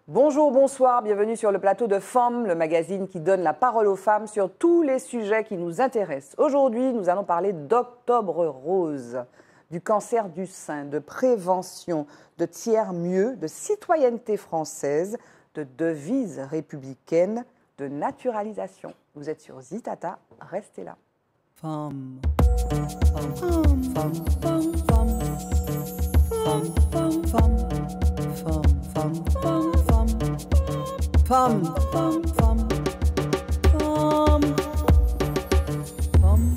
Bonjour, bonsoir, bienvenue sur le plateau de Femmes, le magazine qui donne la parole aux femmes sur tous les sujets qui nous intéressent. Aujourd'hui, nous allons parler d'Octobre Rose, du cancer du sein, de prévention, de tiers-mieux, de citoyenneté française, de devise républicaine, de naturalisation. Vous êtes sur Zitata, restez là. Femme, femme, femme, femme, femme, femme, femme, femme, femme, femme, femme, femme, femme, femme, femme, femme.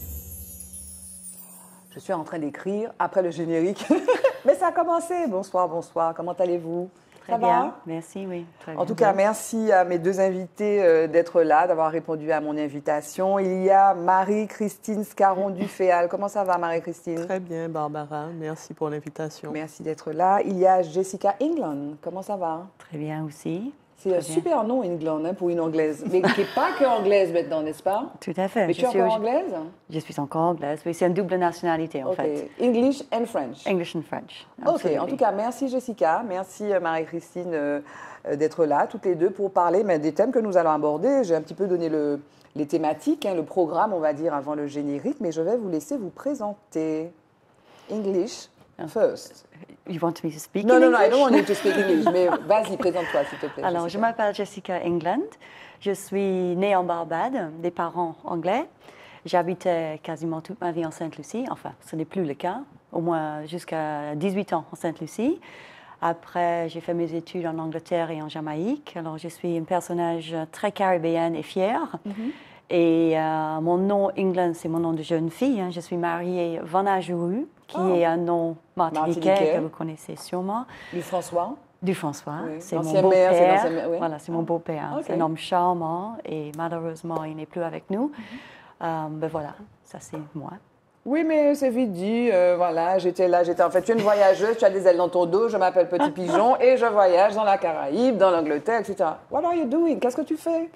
Je suis en train d'écrire après le générique, mais ça a commencé. Bonsoir, bonsoir, comment allez-vous? Très bien, merci, oui. Très bien. En tout cas, merci à mes deux invités d'être là, d'avoir répondu à mon invitation. Il y a Marie-Christine Scarron-Duféal. Comment ça va, Marie-Christine? Très bien, Barbara. Merci pour l'invitation. Merci d'être là. Il y a Jessica England. Comment ça va? Très bien aussi. C'est un super nom, England, hein, pour une Anglaise. Mais qui n'est pas que anglaise maintenant, n'est-ce pas? Tout à fait. Mais tu es encore anglaise? Je suis encore anglaise, oui. C'est une double nationalité, en fait. English and French. English and French. OK. En tout cas, merci Jessica. Merci Marie-Christine d'être là, toutes les deux, pour parler des thèmes que nous allons aborder. J'ai un petit peu donné les thématiques, le programme, on va dire, avant le générique, mais je vais vous laisser vous présenter. English first. You want me to speak No, in no, no, English? I don't want you to speak English, mais vas-y, présente-toi, s'il te plaît. Alors, Jessica. je m'appelle Jessica England. Je suis née en Barbade, des parents anglais. J'habitais quasiment toute ma vie en Sainte-Lucie. Enfin, ce n'est plus le cas, au moins jusqu'à 18 ans en Sainte-Lucie. Après, j'ai fait mes études en Angleterre et en Jamaïque. Alors, je suis un personnage très caribéenne et fière. Et mon nom England, c'est mon nom de jeune fille. Je suis mariée Vanna Jourou, qui est un nom martiniquais que vous connaissez sûrement. Du François. Du François. Oui. C'est mon L'ancienne beau-père. mère, c'est l'ancienne mère, oui. Voilà, c'est mon beau-père. Ok. C'est un homme charmant et malheureusement, il n'est plus avec nous. Ben voilà, ça c'est moi. Oui, mais c'est vite dit. Voilà, j'étais là, en fait, tu es une voyageuse, tu as des ailes dans ton dos, je m'appelle Petit Pigeon et je voyage dans la Caraïbe, dans l'Angleterre, etc. What are you doing? Qu'est-ce que tu fais?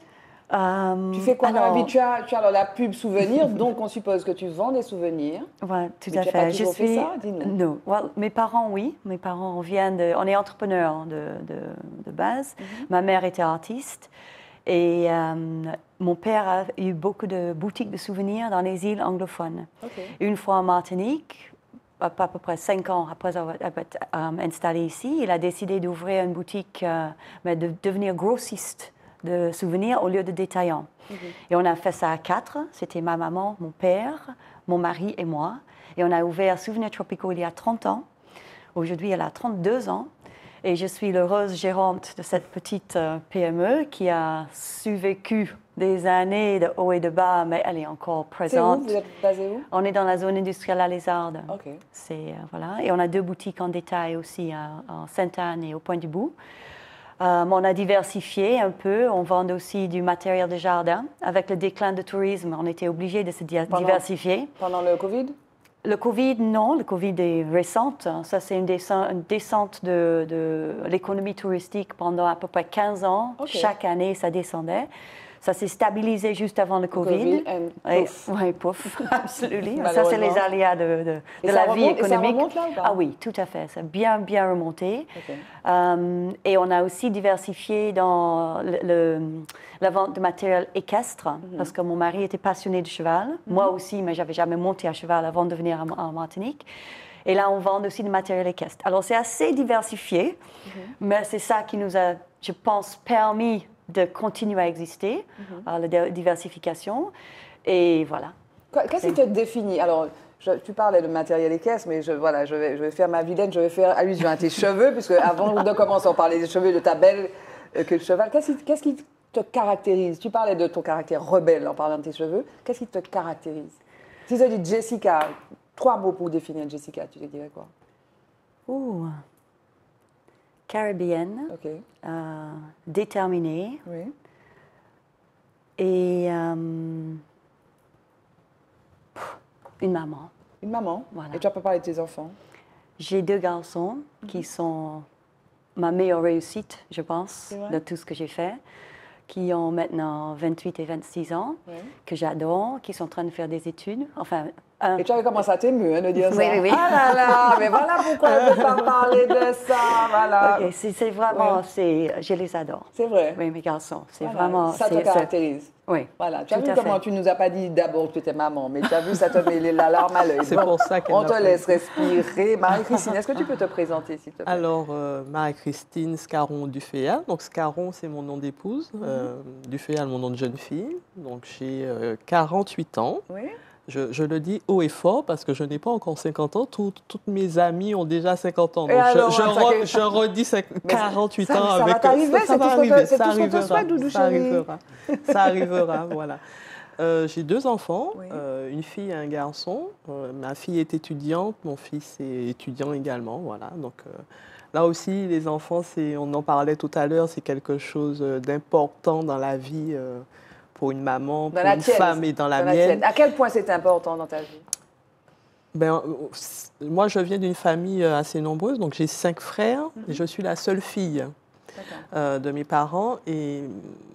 Tu fais quoi dans la vie? Tu as la pub souvenir, donc on suppose que tu vends des souvenirs. Ouais, tout Mais à tu as fait. pas toujours fait ça? Dis-nous. Non. Well, mes parents, oui. Mes parents viennent de... On est entrepreneurs de base. Ma mère était artiste. Et mon père a eu beaucoup de boutiques de souvenirs dans les îles anglophones. Okay. Une fois en Martinique, à peu près 5 ans après avoir été installé ici, il a décidé d'ouvrir une boutique, mais de devenir grossiste de souvenirs au lieu de détaillant. Et on a fait ça à 4. C'était ma maman, mon père, mon mari et moi. Et on a ouvert Souvenirs Tropicaux il y a 30 ans. Aujourd'hui, elle a 32 ans. Et je suis l'heureuse gérante de cette petite PME qui a survécu des années de haut et de bas, mais elle est encore présente. C'est où? Vous êtes basé où? On est dans la zone industrielle à Lézardes. OK. Voilà. Et on a 2 boutiques en détail aussi à Sainte-Anne et au Pointe-du-Bout. On a diversifié un peu. On vend aussi du matériel de jardin. Avec le déclin du tourisme, on était obligé de se diversifier. Pendant le Covid? Le Covid, non. Le Covid est récente. Ça, c'est une descente de l'économie touristique pendant à peu près 15 ans. Okay. Chaque année, ça descendait. Ça s'est stabilisé juste avant le Covid. Oui, pouf, absolument. Ça, c'est les aléas de la vie économique. Et ça remonte là ou pas? Ah oui, tout à fait. Ça a bien remonté. Okay. Et on a aussi diversifié dans la vente de matériel équestre, parce que mon mari était passionné de cheval. Moi aussi, mais je n'avais jamais monté à cheval avant de venir en Martinique. Et là, on vend aussi du matériel équestre. Alors, c'est assez diversifié, mais c'est ça qui nous a, je pense, permis de continuer à exister, la diversification. Et voilà. Qu'est-ce qui te définit? Alors, tu parlais de matériel équestre, mais je vais faire ma vilaine, je vais faire allusion à tes cheveux, puisque avant de commencer à parler des cheveux de ta belle que le cheval, qu'est-ce qui te caractérise? Tu parlais de ton caractère rebelle en parlant de tes cheveux. Qu'est-ce qui te caractérise? Si je dis Jessica, 3 mots pour définir Jessica, tu te dirais quoi? Caribéenne, OK. Déterminée, Oui. et une maman. Une maman. Voilà. Et tu as pas parlé de tes enfants? J'ai 2 garçons qui sont ma meilleure réussite, je pense, vrai? de tout ce que j'ai fait, qui ont maintenant 28 et 26 ans, que j'adore, qui sont en train de faire des études, enfin, Et tu avais commencé à t'émeurer de dire ça. Oui, oui, oui. Ah là là, mais voilà pourquoi on ne peut pas parler de ça, voilà. Ok, c'est vraiment, je les adore. C'est vrai. Oui, mes garçons, c'est Voilà. vraiment... Ça te caractérise. Oui. Voilà, tu as tout vu à comment fait. tu nous as pas dit d'abord que tu étais maman, mais tu as vu, ça te met la larme à l'œil. C'est pour ça qu'elle On l'a te pas laisse dit. respirer. Marie-Christine, est-ce que tu peux te présenter, s'il te plaît? Alors, Marie-Christine Scarron-Duféal. Donc, Scarron, c'est mon nom d'épouse. Duféal, mon nom de jeune fille. Donc, j'ai 48 ans. Oui. Je le dis haut et fort parce que je n'ai pas encore 50 ans. Toutes mes amies ont déjà 50 ans. Et Donc, alors, je redis 48 ans ça avec va t'arriver, c'est tout ce qu'on te souhaite, Doudou ça chéri. arrivera. Ça arrivera, voilà. J'ai 2 enfants, Oui. une fille et un garçon. Ma fille est étudiante, mon fils est étudiant également, voilà. Donc là aussi, les enfants, on en parlait tout à l'heure, c'est quelque chose d'important dans la vie pour une maman, pour une femme et dans la mienne. À quel point c'est important dans ta vie? Ben, moi, je viens d'une famille assez nombreuse, donc j'ai 5 frères et je suis la seule fille de mes parents. Et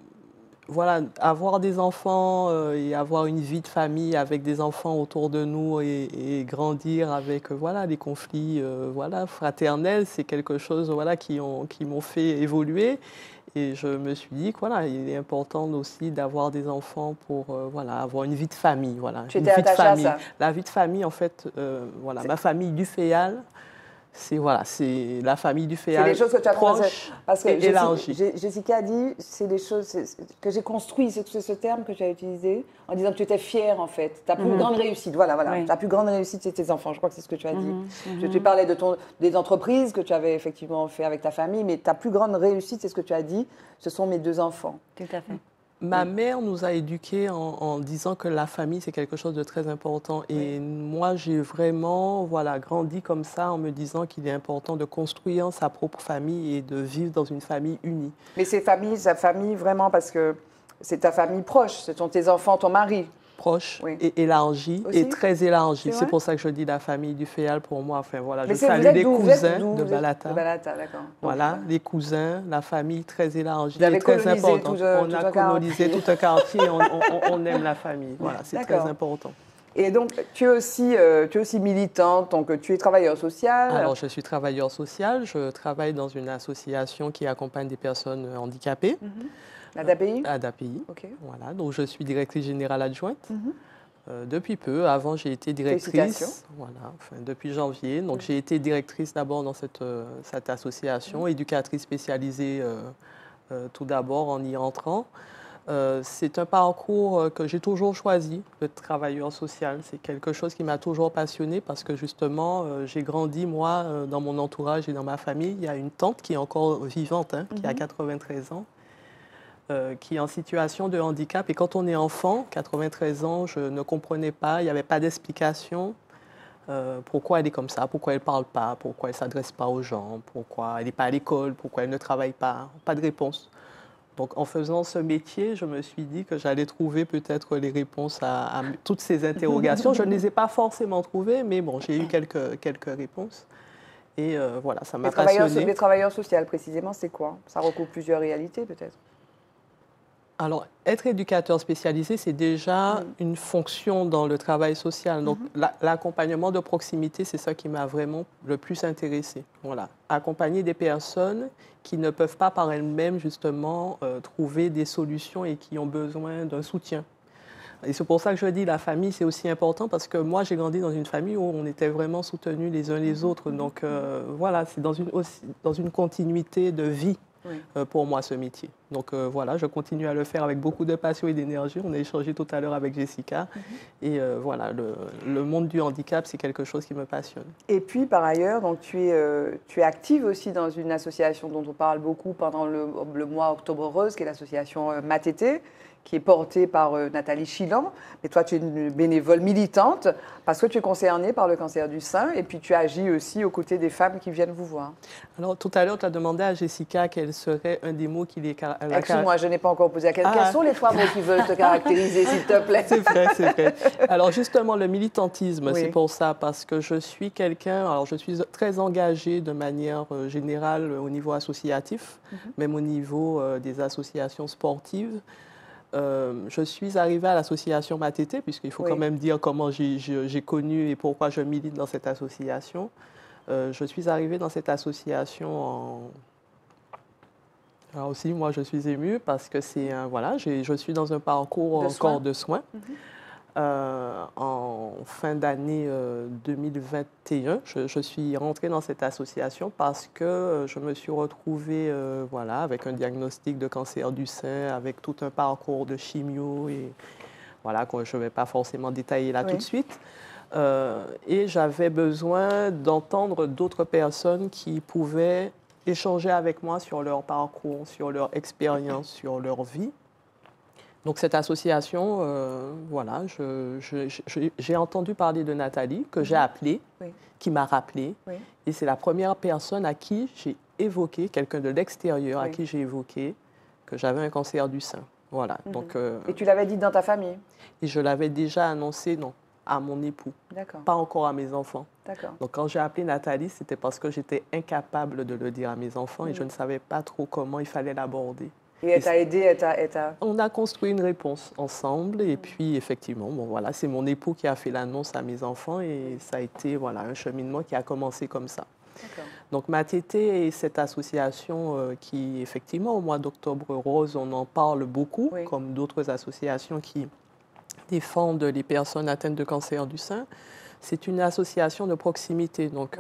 voilà, avoir des enfants et avoir une vie de famille avec des enfants autour de nous et grandir avec voilà, des conflits voilà, fraternels, c'est quelque chose voilà, qui m'ont fait évoluer. Et je me suis dit que voilà, il est important aussi d'avoir des enfants pour voilà, avoir une vie de famille. Voilà, Tu étais attachée à ça? La vie de famille, en fait, voilà, ma famille Duféal, c'est voilà, la famille Duféal. C'est des choses que tu as proche parce que et élargie. Jessica dit, c'est des choses que j'ai construit, c'est ce terme que tu as utilisé en disant que tu étais fière en fait. Ta plus grande réussite, voilà. Oui. Ta plus grande réussite, c'est tes enfants. Je crois que c'est ce que tu as dit. Tu parlais des entreprises que tu avais effectivement fait avec ta famille, mais ta plus grande réussite, c'est ce que tu as dit, ce sont mes 2 enfants. Tout à fait. Ma mère nous a éduqués en disant que la famille, c'est quelque chose de très important. Et moi, j'ai vraiment voilà, grandi comme ça en me disant qu'il est important de construire sa propre famille et de vivre dans une famille unie. Mais sa famille vraiment, parce que c'est ta famille proche, ce sont tes enfants, ton mari. Proche Oui. et élargie, Aussi? et très élargie. C'est C'est vrai? pour ça que je dis la famille Duféal pour moi. Enfin, voilà, Mais je vous salue êtes les d'où? cousins Vous de êtes Balata. De Balata, d'accord. Voilà, les cousins, la famille très élargie Vous avez et très colonisé importante. tout On a un colonisé tout un quartier, on aime la famille. Voilà, c'est très D'accord. important. Et donc, tu es aussi militante, donc tu es travailleur social. Alors, je suis travailleur social. Je travaille dans une association qui accompagne des personnes handicapées, La d'API. à d'API. Ok. Voilà, donc je suis directrice générale adjointe. Depuis peu, avant j'ai été Félicitations. directrice, voilà, enfin, depuis janvier. Donc j'ai été directrice d'abord dans cette association, éducatrice spécialisée tout d'abord en y entrant. C'est un parcours que j'ai toujours choisi, le travailleur social. C'est quelque chose qui m'a toujours passionnée parce que justement, j'ai grandi, moi, dans mon entourage et dans ma famille. Il y a une tante qui est encore vivante, hein, qui a 93 ans, qui est en situation de handicap. Et quand on est enfant, 93 ans, je ne comprenais pas, il n'y avait pas d'explication. Pourquoi elle est comme ça, pourquoi elle ne parle pas, pourquoi elle ne s'adresse pas aux gens, pourquoi elle n'est pas à l'école, pourquoi elle ne travaille pas, pas de réponse. Donc en faisant ce métier, je me suis dit que j'allais trouver peut-être les réponses à toutes ces interrogations. Je ne les ai pas forcément trouvées, mais bon, j'ai eu quelques réponses. Et voilà, ça m'a passionnée. Les travailleurs sociaux, précisément, c'est quoi? Ça recoupe plusieurs réalités, peut-être? Alors, être éducateur spécialisé, c'est déjà une fonction dans le travail social. Donc, l'accompagnement de proximité, c'est ça qui m'a vraiment le plus intéressée. Voilà. Accompagner des personnes qui ne peuvent pas par elles-mêmes, justement, trouver des solutions et qui ont besoin d'un soutien. Et c'est pour ça que je dis la famille, c'est aussi important parce que moi, j'ai grandi dans une famille où on était vraiment soutenus les uns les autres. Donc, voilà, c'est dans une continuité de vie. Pour moi, ce métier. Donc voilà, je continue à le faire avec beaucoup de passion et d'énergie. On a échangé tout à l'heure avec Jessica. Et voilà, le monde du handicap, c'est quelque chose qui me passionne. Et puis, par ailleurs, donc, tu es active aussi dans une association dont on parle beaucoup pendant le mois Octobre Rose, qui est l'association Matété, qui est portée par Nathalie Chilan. Mais toi, tu es une bénévole militante parce que tu es concernée par le cancer du sein et puis tu agis aussi aux côtés des femmes qui viennent vous voir. Alors, tout à l'heure, tu as demandé à Jessica quel serait un des mots qui les caractérise. Excuse-moi, je n'ai pas encore posé la question. Quels sont les 3 mots qui veulent te caractériser, s'il te plaît? C'est vrai, c'est vrai. Alors, justement, le militantisme, Oui. c'est pour ça, parce que je suis quelqu'un, alors je suis très engagée de manière générale au niveau associatif, même au niveau des associations sportives. je suis arrivée à l'association Matete, puisqu'il faut Oui. quand même dire comment j'ai connu et pourquoi je milite dans cette association. Je suis arrivée dans cette association en... Alors aussi, moi, je suis émue parce que c'est un... Voilà, je suis dans un parcours De soins. encore de soins. En fin d'année 2021, je suis rentrée dans cette association parce que je me suis retrouvée voilà, avec un diagnostic de cancer du sein, avec tout un parcours de chimio, et voilà, que je ne vais pas forcément détailler là Oui. tout de suite. Et j'avais besoin d'entendre d'autres personnes qui pouvaient échanger avec moi sur leur parcours, sur leur expérience, sur leur vie. Donc cette association, voilà, j'ai entendu parler de Nathalie, que j'ai appelée, Oui. qui m'a rappelé. Oui. Et c'est la première personne à qui j'ai évoqué, quelqu'un de l'extérieur, à Oui. qui j'ai évoqué que j'avais un cancer du sein. Voilà. Donc, Et tu l'avais dit dans ta famille? et je l'avais déjà annoncé, non, à mon époux, D'accord, pas encore à mes enfants. d'accord. Donc quand j'ai appelé Nathalie, c'était parce que j'étais incapable de le dire à mes enfants et je ne savais pas trop comment il fallait l'aborder. Et elle t'a aidé, elle t'a... On a construit une réponse ensemble et puis effectivement, bon voilà, c'est mon époux qui a fait l'annonce à mes enfants et ça a été voilà un cheminement qui a commencé comme ça. D'accord. Donc Matete est cette association qui effectivement au mois d'Octobre Rose, on en parle beaucoup, Oui. comme d'autres associations qui défendent les personnes atteintes de cancer du sein. C'est une association de proximité, donc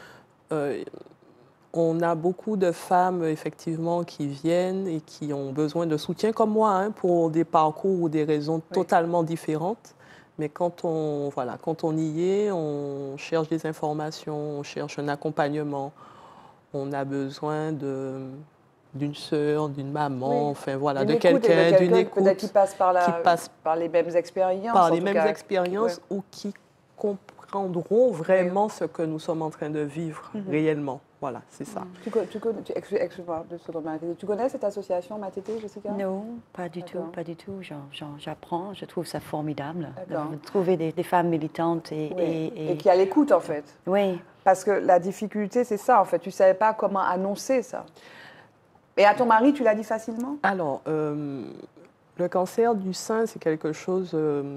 on a beaucoup de femmes, effectivement, qui viennent et qui ont besoin de soutien, comme moi, hein, pour des parcours ou des raisons totalement différentes. Mais quand on, voilà, quand on y est, on cherche des informations, on cherche un accompagnement. On a besoin d'une sœur, d'une maman, Oui. enfin voilà, D'une de écoute et de quelqu'un, d'une quelqu'un peut-être écoute, qui passe par, qui passe par les mêmes expériences. par en les tout mêmes cas. expériences ou qui comprendront vraiment ce que nous sommes en train de vivre réellement. Voilà, c'est ça. Excuse-moi, tu connais cette association Matete, Jessica? Non, pas du tout, D'accord. pas du tout. J'apprends, je trouve ça formidable D'accord. de trouver des femmes militantes Oui. Et qui est à l'écoute, en fait. Oui, Parce que la difficulté, c'est ça, en fait. Tu ne savais pas comment annoncer ça. Et à ton mari, tu l'as dit facilement? Alors, le cancer du sein, c'est quelque chose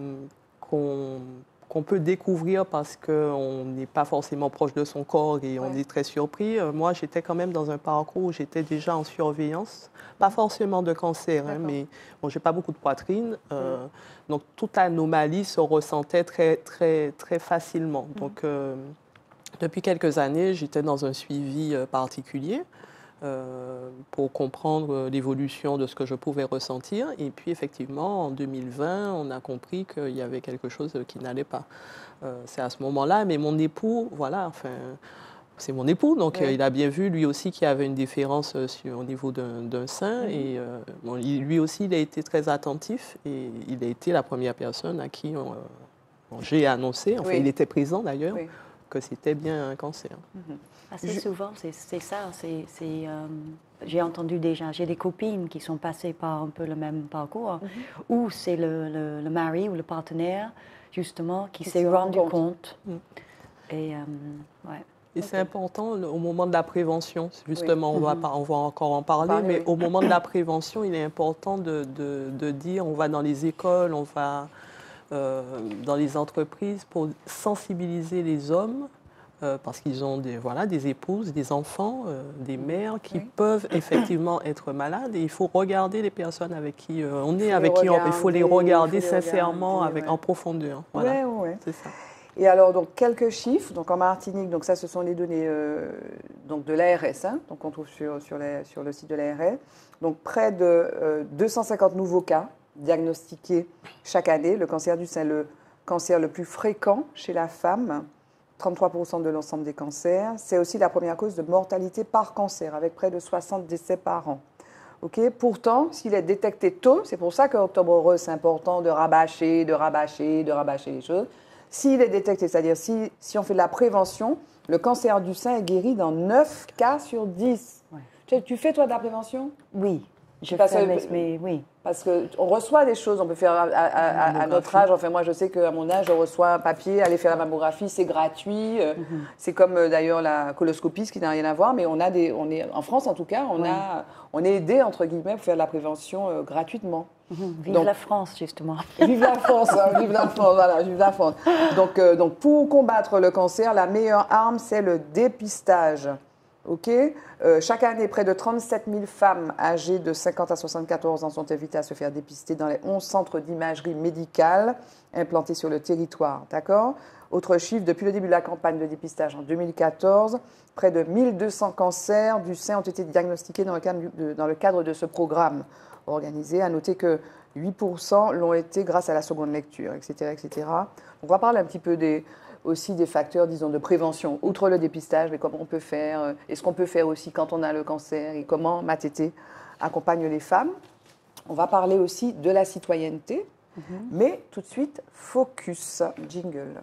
qu'on peut découvrir parce qu'on n'est pas forcément proche de son corps et on est très surpris. Moi, j'étais quand même dans un parcours où j'étais déjà en surveillance, pas forcément de cancer, hein, mais bon, j'ai pas beaucoup de poitrine, donc toute anomalie se ressentait très, très, très facilement. Donc, depuis quelques années, j'étais dans un suivi particulier pour comprendre l'évolution de ce que je pouvais ressentir. Et puis, effectivement, en 2020, on a compris qu'il y avait quelque chose qui n'allait pas. C'est à ce moment-là, mais mon époux, voilà, enfin, c'est mon époux, donc il a bien vu, lui aussi, qu'il y avait une différence au niveau d'un sein. Et bon, lui aussi, il a été très attentif et il a été la première personne à qui j'ai annoncé, enfin, il était présent d'ailleurs, que c'était bien un cancer. assez souvent, c'est ça. J'ai entendu déjà, j'ai des copines qui sont passées par un peu le même parcours, où c'est le mari ou le partenaire, justement, qui s'est rendu compte. Et, ouais. Et c'est important au moment de la prévention, justement, on va encore en parler, mais au moment de la prévention, il est important de dire, on va dans les écoles, on va dans les entreprises pour sensibiliser les hommes, parce qu'ils ont des épouses, des enfants, des mères qui peuvent effectivement être malades. Et il faut regarder les personnes avec qui on est, avec qui il faut les regarder sincèrement, en profondeur. Voilà, c'est ça. Et alors, donc, quelques chiffres. Donc, en Martinique, donc ça, ce sont les données donc de l'ARS, hein, donc on trouve sur le site de l'ARS. Donc, près de 250 nouveaux cas diagnostiqués chaque année. Le cancer du sein, le cancer le plus fréquent chez la femme, 33% de l'ensemble des cancers. C'est aussi la première cause de mortalité par cancer, avec près de 60 décès par an. Okay. Pourtant, s'il est détecté tôt, c'est pour ça qu'Octobre Rose, c'est important de rabâcher les choses. S'il est détecté, c'est-à-dire si on fait de la prévention, le cancer du sein est guéri dans 9 cas sur 10. Ouais. Tu fais, toi, de la prévention? Oui, je fais, mais oui. Parce qu'on reçoit des choses, on peut faire à notre âge. Enfin, moi, je sais qu'à mon âge, je reçois un papier, aller faire la mammographie, c'est gratuit. C'est comme d'ailleurs la coloscopie, ce qui n'a rien à voir, mais on est, en France, en tout cas, on est aidé, entre guillemets, pour faire de la prévention gratuitement. Vive Donc, la France, justement. Vive la France, hein, vive la France, voilà, vive la France. Donc, pour combattre le cancer, la meilleure arme, c'est le dépistage. OK. Chaque année, près de 37 000 femmes âgées de 50 à 74 ans sont invitées à se faire dépister dans les 11 centres d'imagerie médicale implantés sur le territoire. D'accord. Autre chiffre, depuis le début de la campagne de dépistage en 2014, près de 1200 cancers du sein ont été diagnostiqués dans le cadre de ce programme organisé. À noter que 8% l'ont été grâce à la seconde lecture, etc., etc. On va parler un petit peu aussi des facteurs, disons, de prévention. Outre le dépistage, mais comment on peut faire, et ce qu'on peut faire aussi quand on a le cancer, et comment Matete accompagne les femmes. On va parler aussi de la citoyenneté, mais tout de suite, focus, jingle.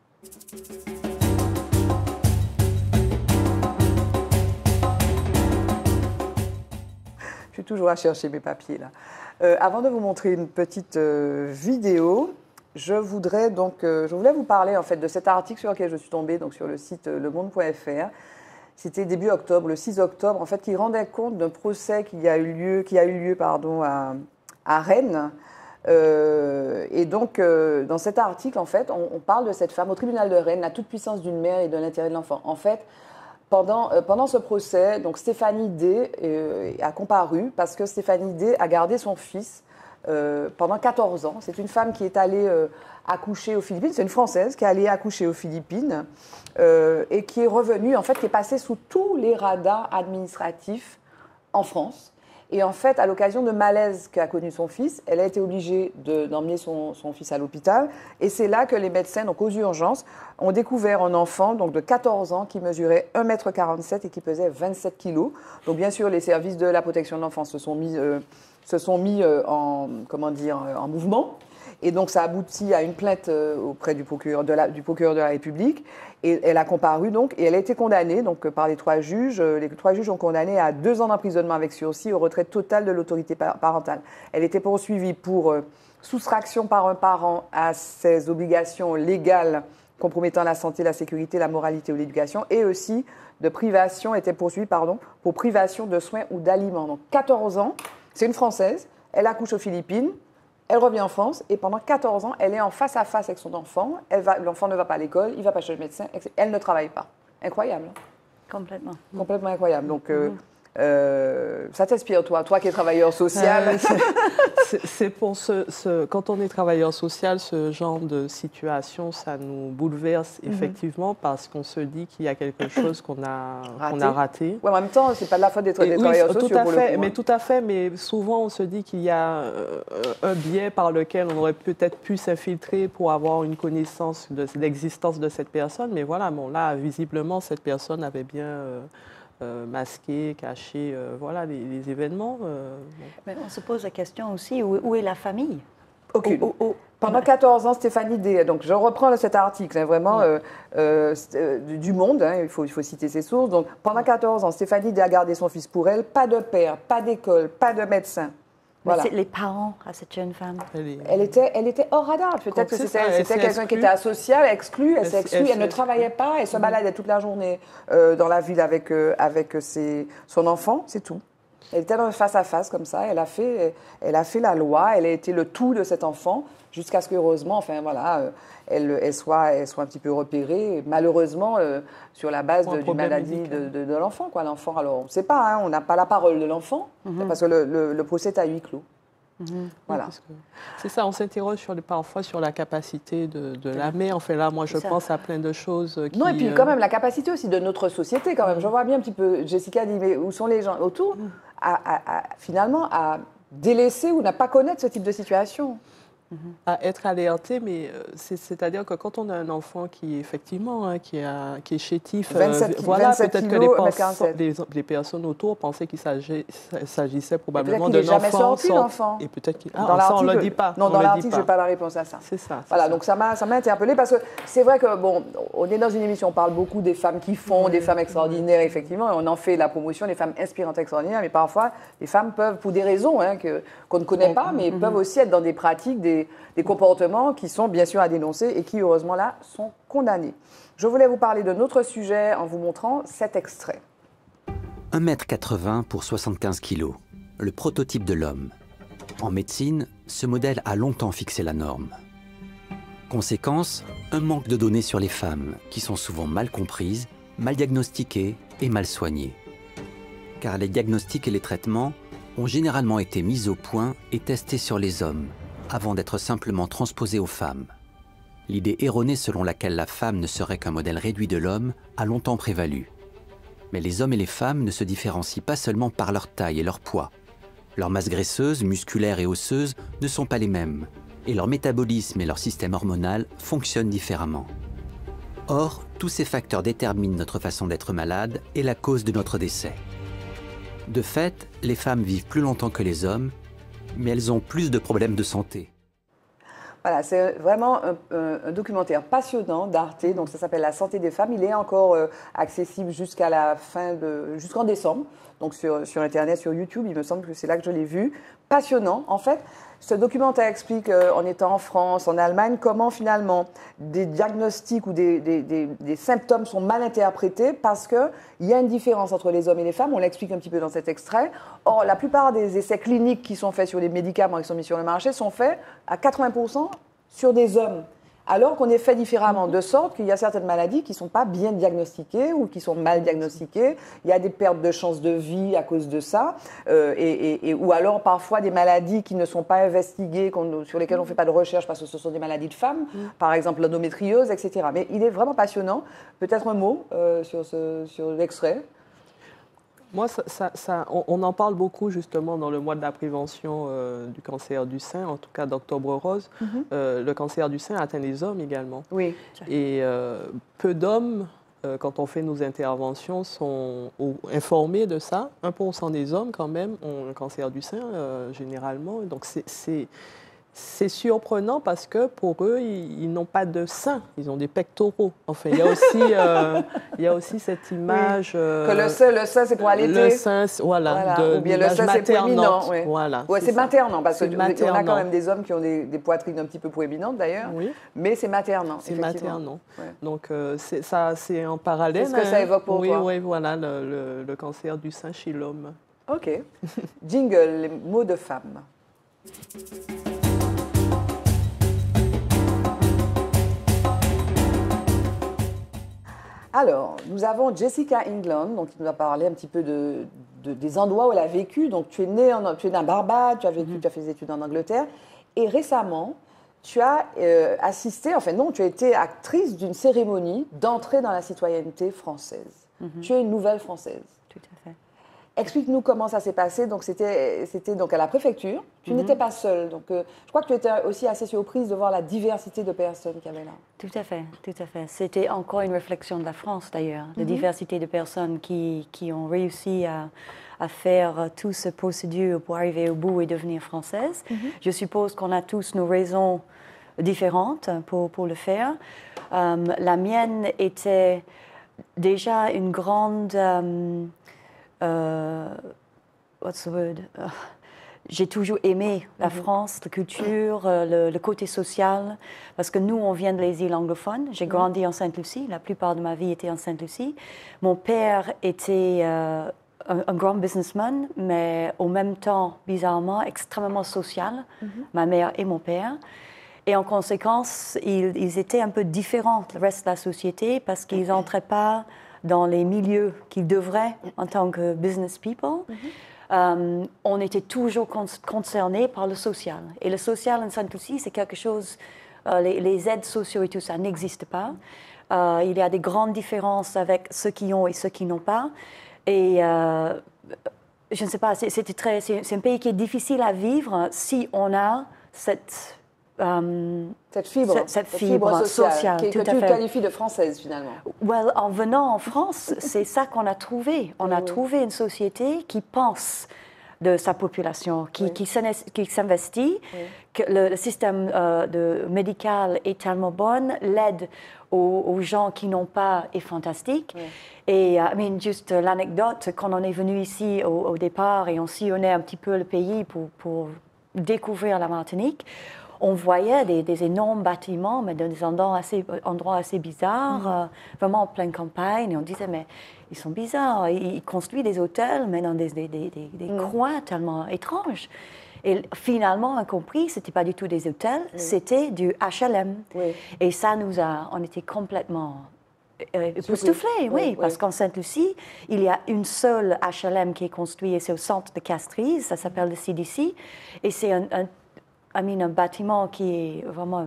Je suis toujours à chercher mes papiers là. Avant de vous montrer une petite vidéo, je voulais vous parler en fait de cet article sur lequel je suis tombée, donc sur le site lemonde.fr. C'était début octobre, le 6 octobre, en fait, qui rendait compte d'un procès qui a eu lieu à Rennes. Et donc, dans cet article, en fait, on parle de cette femme au tribunal de Rennes, la toute-puissance d'une mère et de l'intérêt de l'enfant. En fait, pendant ce procès, donc Stéphanie D a comparu parce que Stéphanie D a gardé son fils pendant 14 ans. C'est une femme qui est allée accoucher aux Philippines. C'est une Française qui est allée accoucher aux Philippines et qui est revenue, en fait, qui est passée sous tous les radars administratifs en France. Et en fait, à l'occasion de malaise qu'a connu son fils, elle a été obligée d'emmener son fils à l'hôpital. Et c'est là que les médecins, donc aux urgences, ont découvert un enfant donc de 14 ans qui mesurait 1,47 m et qui pesait 27 kg. Donc bien sûr, les services de la protection de l'enfance se sont mis en mouvement. Et donc, ça aboutit à une plainte auprès du procureur de la République. Et elle a comparu, donc, et elle a été condamnée donc, par les 3 juges. Les 3 juges ont condamné à 2 ans d'emprisonnement avec sursis au retrait total de l'autorité parentale. Elle était poursuivie pour soustraction par un parent à ses obligations légales compromettant la santé, la sécurité, la moralité ou l'éducation, et aussi de privation, était poursuivie, pour privation de soins ou d'aliments. Donc, 14 ans, c'est une Française, elle accouche aux Philippines. Elle revient en France et pendant 14 ans, elle est en face à face avec son enfant. L'enfant ne va pas à l'école, il ne va pas chez le médecin, elle ne travaille pas. Incroyable. Hein? Complètement. Complètement incroyable. Donc, ça t'inspire, toi qui es travailleur social? C'est pour quand on est travailleur social, ce genre de situation, ça nous bouleverse effectivement parce qu'on se dit qu'il y a quelque chose qu'on a raté. Ouais, en même temps, c'est pas de la faute des travailleurs sociaux. Tout à fait, mais tout à fait. Mais souvent, on se dit qu'il y a un biais par lequel on aurait peut-être pu s'infiltrer pour avoir une connaissance de l'existence de cette personne. Mais voilà, bon, là, visiblement, cette personne avait bien masqué, caché, voilà, les événements. Mais on se pose la question aussi, où est la famille? Aucune. Pendant 14 ans, Stéphanie D. Donc, je reprends cet article, hein, vraiment, du Monde, hein, il faut citer ses sources. Donc, pendant 14 ans, Stéphanie D. a gardé son fils pour elle. Pas de père, pas d'école, pas de médecin. Voilà. C'est les parents à cette jeune femme. Elle était hors radar. Peut-être que c'était quelqu'un qui était asocial, exclu. Elle s'est exclue, elle ne travaillait pas, elle se baladait toute la journée dans la ville avec son enfant, c'est tout. Elle était dans le face-à-face comme ça, elle a fait la loi, elle a été le tout de cet enfant, jusqu'à ce qu'heureusement, enfin voilà, elle soit un petit peu repérée, malheureusement, sur la base d'une maladie de l'enfant. L'enfant, alors on ne sait pas, hein, on n'a pas la parole de l'enfant, parce que le procès est à huis clos. Voilà. C'est ça, on s'interroge parfois sur la capacité de la mère. Enfin là, moi, je pense à plein de choses qui... Non, et puis quand même, la capacité aussi de notre société, quand même. Je vois bien un petit peu, Jessica dit, mais où sont les gens autour, finalement, à délaisser ou ne pas connaître ce type de situation. À être alerté, mais c'est-à-dire que quand on a un enfant qui effectivement qui est chétif, voilà, peut-être que les personnes autour pensaient qu'il s'agissait probablement d'un enfant. Jamais sorti l'enant. Et peut-être qu'il on ne le dit pas. Non, dans l'article, je n'ai pas la réponse à ça. C'est ça. Voilà, donc ça m'a interpellée parce que c'est vrai que bon, on est dans une émission, on parle beaucoup des femmes qui font, des femmes extraordinaires, effectivement, et on en fait la promotion, des femmes inspirantes extraordinaires, mais parfois les femmes peuvent, pour des raisons qu'on ne connaît pas, mais peuvent aussi être dans des pratiques, des comportements qui sont bien sûr à dénoncer et qui, heureusement, là, sont condamnés. Je voulais vous parler de notre sujet en vous montrant cet extrait. 1,80 m pour 75 kg, le prototype de l'homme. En médecine, ce modèle a longtemps fixé la norme. Conséquence, un manque de données sur les femmes, qui sont souvent mal comprises, mal diagnostiquées et mal soignées. Car les diagnostics et les traitements ont généralement été mis au point et testés sur les hommes, avant d'être simplement transposés aux femmes. L'idée erronée selon laquelle la femme ne serait qu'un modèle réduit de l'homme a longtemps prévalu. Mais les hommes et les femmes ne se différencient pas seulement par leur taille et leur poids. Leur masse graisseuse, musculaire et osseuse ne sont pas les mêmes, et leur métabolisme et leur système hormonal fonctionnent différemment. Or, tous ces facteurs déterminent notre façon d'être malade et la cause de notre décès. De fait, les femmes vivent plus longtemps que les hommes, mais elles ont plus de problèmes de santé. Voilà, c'est vraiment un documentaire passionnant d'Arte, donc ça s'appelle La santé des femmes. Il est encore accessible jusqu'à la jusqu'en décembre, donc sur Internet, sur YouTube, il me semble que c'est là que je l'ai vu. Passionnant, en fait. Ce documentaire explique, en étant en France, en Allemagne, comment finalement des diagnostics ou des symptômes sont mal interprétés parce qu'il y a une différence entre les hommes et les femmes. On l'explique un petit peu dans cet extrait. Or, la plupart des essais cliniques qui sont faits sur les médicaments qui sont mis sur le marché sont faits à 80% sur des hommes. Alors qu'on est fait différemment, de sorte qu'il y a certaines maladies qui ne sont pas bien diagnostiquées ou qui sont mal diagnostiquées. Il y a des pertes de chances de vie à cause de ça, ou alors parfois des maladies qui ne sont pas investiguées, sur lesquelles on ne fait pas de recherche parce que ce sont des maladies de femmes, par exemple l'endométriose, etc. Mais il est vraiment passionnant. Peut-être un mot sur l'extrait. Moi, on en parle beaucoup justement dans le mois de la prévention du cancer du sein, en tout cas d'Octobre Rose. Le cancer du sein atteint les hommes également. Oui. Et peu d'hommes, quand on fait nos interventions, sont informés de ça. 1% des hommes, quand même, ont un cancer du sein, généralement. Donc, c'est surprenant parce que pour eux, ils n'ont pas de seins, ils ont des pectoraux. Enfin, il y a aussi cette image... que le sein, c'est pour allaiter. Le sein, voilà. Ou bien le sein, c'est proéminent. Oui. Voilà, ouais, c'est maternant, parce qu'on a maternant. quand même des hommes qui ont des poitrines un petit peu proéminentes, d'ailleurs. Oui. Mais c'est maternant, c'est effectivement. maternant. Ouais. Donc, c'est en parallèle. C'est ce que ça évoque pour toi. Oui, voilà, le cancer du sein chez l'homme. OK. Jingle, les mots de femme. Alors, nous avons Jessica England, donc, qui nous a parlé un petit peu des endroits où elle a vécu. Donc, tu es née à Barbade, tu as fait des études en Angleterre. Et récemment, tu as assisté, enfin non, tu as été actrice d'une cérémonie d'entrée dans la citoyenneté française. Tu es une nouvelle Française. Tout à fait. Explique-nous comment ça s'est passé. Donc, c'était donc à la préfecture. Tu n'étais pas seule. Donc, je crois que tu étais aussi assez surprise de voir la diversité de personnes qu'il y avait là. Tout à fait, tout à fait. C'était encore une réflexion de la France, d'ailleurs, de diversité de personnes qui ont réussi à faire toute cette procédure pour arriver au bout et devenir française. Je suppose qu'on a tous nos raisons différentes pour le faire. La mienne était déjà une grande... what's the word? J'ai toujours aimé la France, la culture, le côté social, parce que nous, on vient des îles anglophones. J'ai grandi en Sainte-Lucie, la plupart de ma vie était en Sainte-Lucie. Mon père était un grand businessman, mais au même temps, bizarrement, extrêmement social, ma mère et mon père. Et en conséquence, ils étaient un peu différents du reste de la société parce qu'ils n'entraient pas dans les milieux qu'ils devraient en tant que business people. On était toujours concernés par le social. Et le social en Sainte-Lucie, c'est quelque chose, les aides sociales et tout ça n'existent pas. Il y a des grandes différences avec ceux qui ont et ceux qui n'ont pas. Et je ne sais pas, c'est un pays qui est difficile à vivre si on a cette fibre sociale que tu qualifies de française finalement. Well, en venant en France, c'est ça qu'on a trouvé. On a trouvé une société qui pense de sa population, qui s'investit, que le système médical est tellement bon, l'aide aux gens qui n'ont pas est fantastique. Et juste l'anecdote, quand on est venu ici au départ et on sillonnait un petit peu le pays pour découvrir la Martinique, on voyait des énormes bâtiments, mais dans des endroits assez bizarres, vraiment en pleine campagne. Et on disait, mais ils sont bizarres. Ils construisent des hôtels, mais dans des coins tellement étranges. Et finalement, on a compris, ce n'était pas du tout des hôtels, c'était du HLM. Oui. Et ça on était complètement époustouflés, oui, parce qu'en Sainte-Lucie, il y a une seule HLM qui est construite, et c'est au centre de Castries, ça s'appelle le CDC, et c'est un bâtiment qui est vraiment,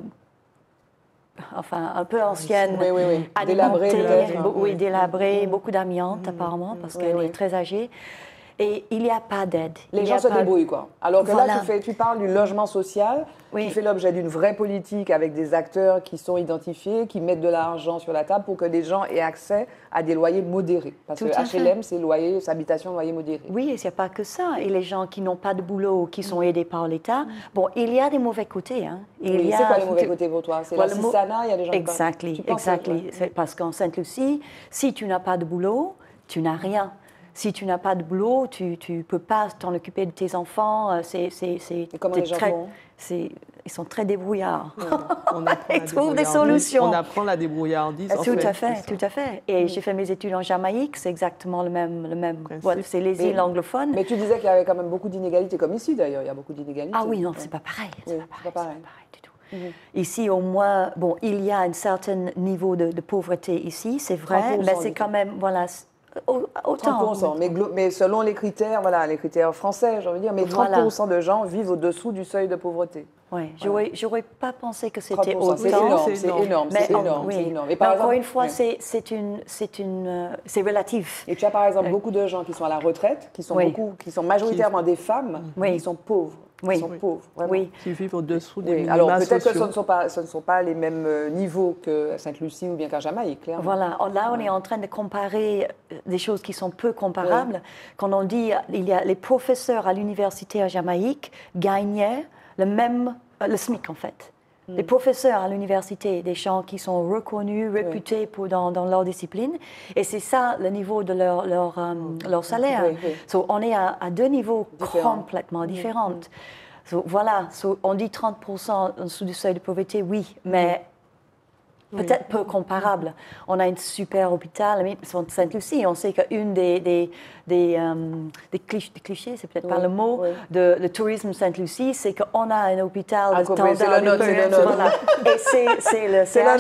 enfin, un peu ancienne, Délabré, délabré, beaucoup d'amiante apparemment, parce qu'elle est très âgée. Et il n'y a pas d'aide. Les gens se débrouillent, quoi. Alors que Voilà. là, tu parles du logement social, qui fait l'objet d'une vraie politique avec des acteurs qui sont identifiés, qui mettent de l'argent sur la table pour que les gens aient accès à des loyers modérés. Parce Tout que à fait. HLM, c'est habitation loyer modéré. Oui, et il n'y a pas que ça. Et les gens qui n'ont pas de boulot, qui sont aidés par l'État, bon, il y a des mauvais côtés. Hein. Oui, c'est quoi les mauvais côtés pour toi? C'est l'assistanat, il y a des gens Exactly. C'est parce qu'en Sainte-Lucie, si tu n'as pas de boulot, tu n'as rien. Si tu n'as pas de boulot, tu ne peux pas t'en occuper de tes enfants. Et comment les gens font? Ils sont très débrouillards. On apprend Ils trouvent des solutions. On apprend la débrouillardise. Tout à fait. Et j'ai fait mes études en Jamaïque, c'est exactement le même. Voilà, c'est les îles anglophones. Mais tu disais qu'il y avait quand même beaucoup d'inégalités, comme ici d'ailleurs, il y a beaucoup d'inégalités. Ah oui, non, c'est pas pareil. C'est pas pareil du tout. Mhm. Ici, au moins, bon, il y a un certain niveau de pauvreté ici, c'est vrai, mais c'est quand même, voilà, autant. 30%, mais selon les critères, les critères français, j'ai envie de dire, mais 30% de gens vivent au-dessous du seuil de pauvreté. Oui, Voilà. j'aurais pas pensé que c'était autant. C'est énorme. Mais encore une fois, c'est relatif. Et tu as par exemple beaucoup de gens qui sont à la retraite, qui sont majoritairement des femmes, qui sont pauvres. Qui sont pauvres, vraiment. Qui vivent au-dessous des minima Alors peut-être que sociaux. ce ne sont pas les mêmes niveaux que Sainte-Lucie ou bien qu'à Jamaïque, clairement. Voilà, là on est en train de comparer des choses qui sont peu comparables. Quand on dit il y a les professeurs à l'université à Jamaïque gagnaient le SMIC en fait. Les professeurs à l'université, des gens qui sont reconnus, réputés dans leur discipline, et c'est ça le niveau de leur salaire. So, on est à deux niveaux complètement différents. So, voilà, on dit 30% en dessous du seuil de pauvreté, oui, mais peut-être peu comparable. On a un super hôpital, Sainte-Lucie, on sait qu'une des clichés, c'est peut-être pas le mot, de tourisme Sainte-Lucie, c'est qu'on a un hôpital standard. C'est le nôtre. Et c'est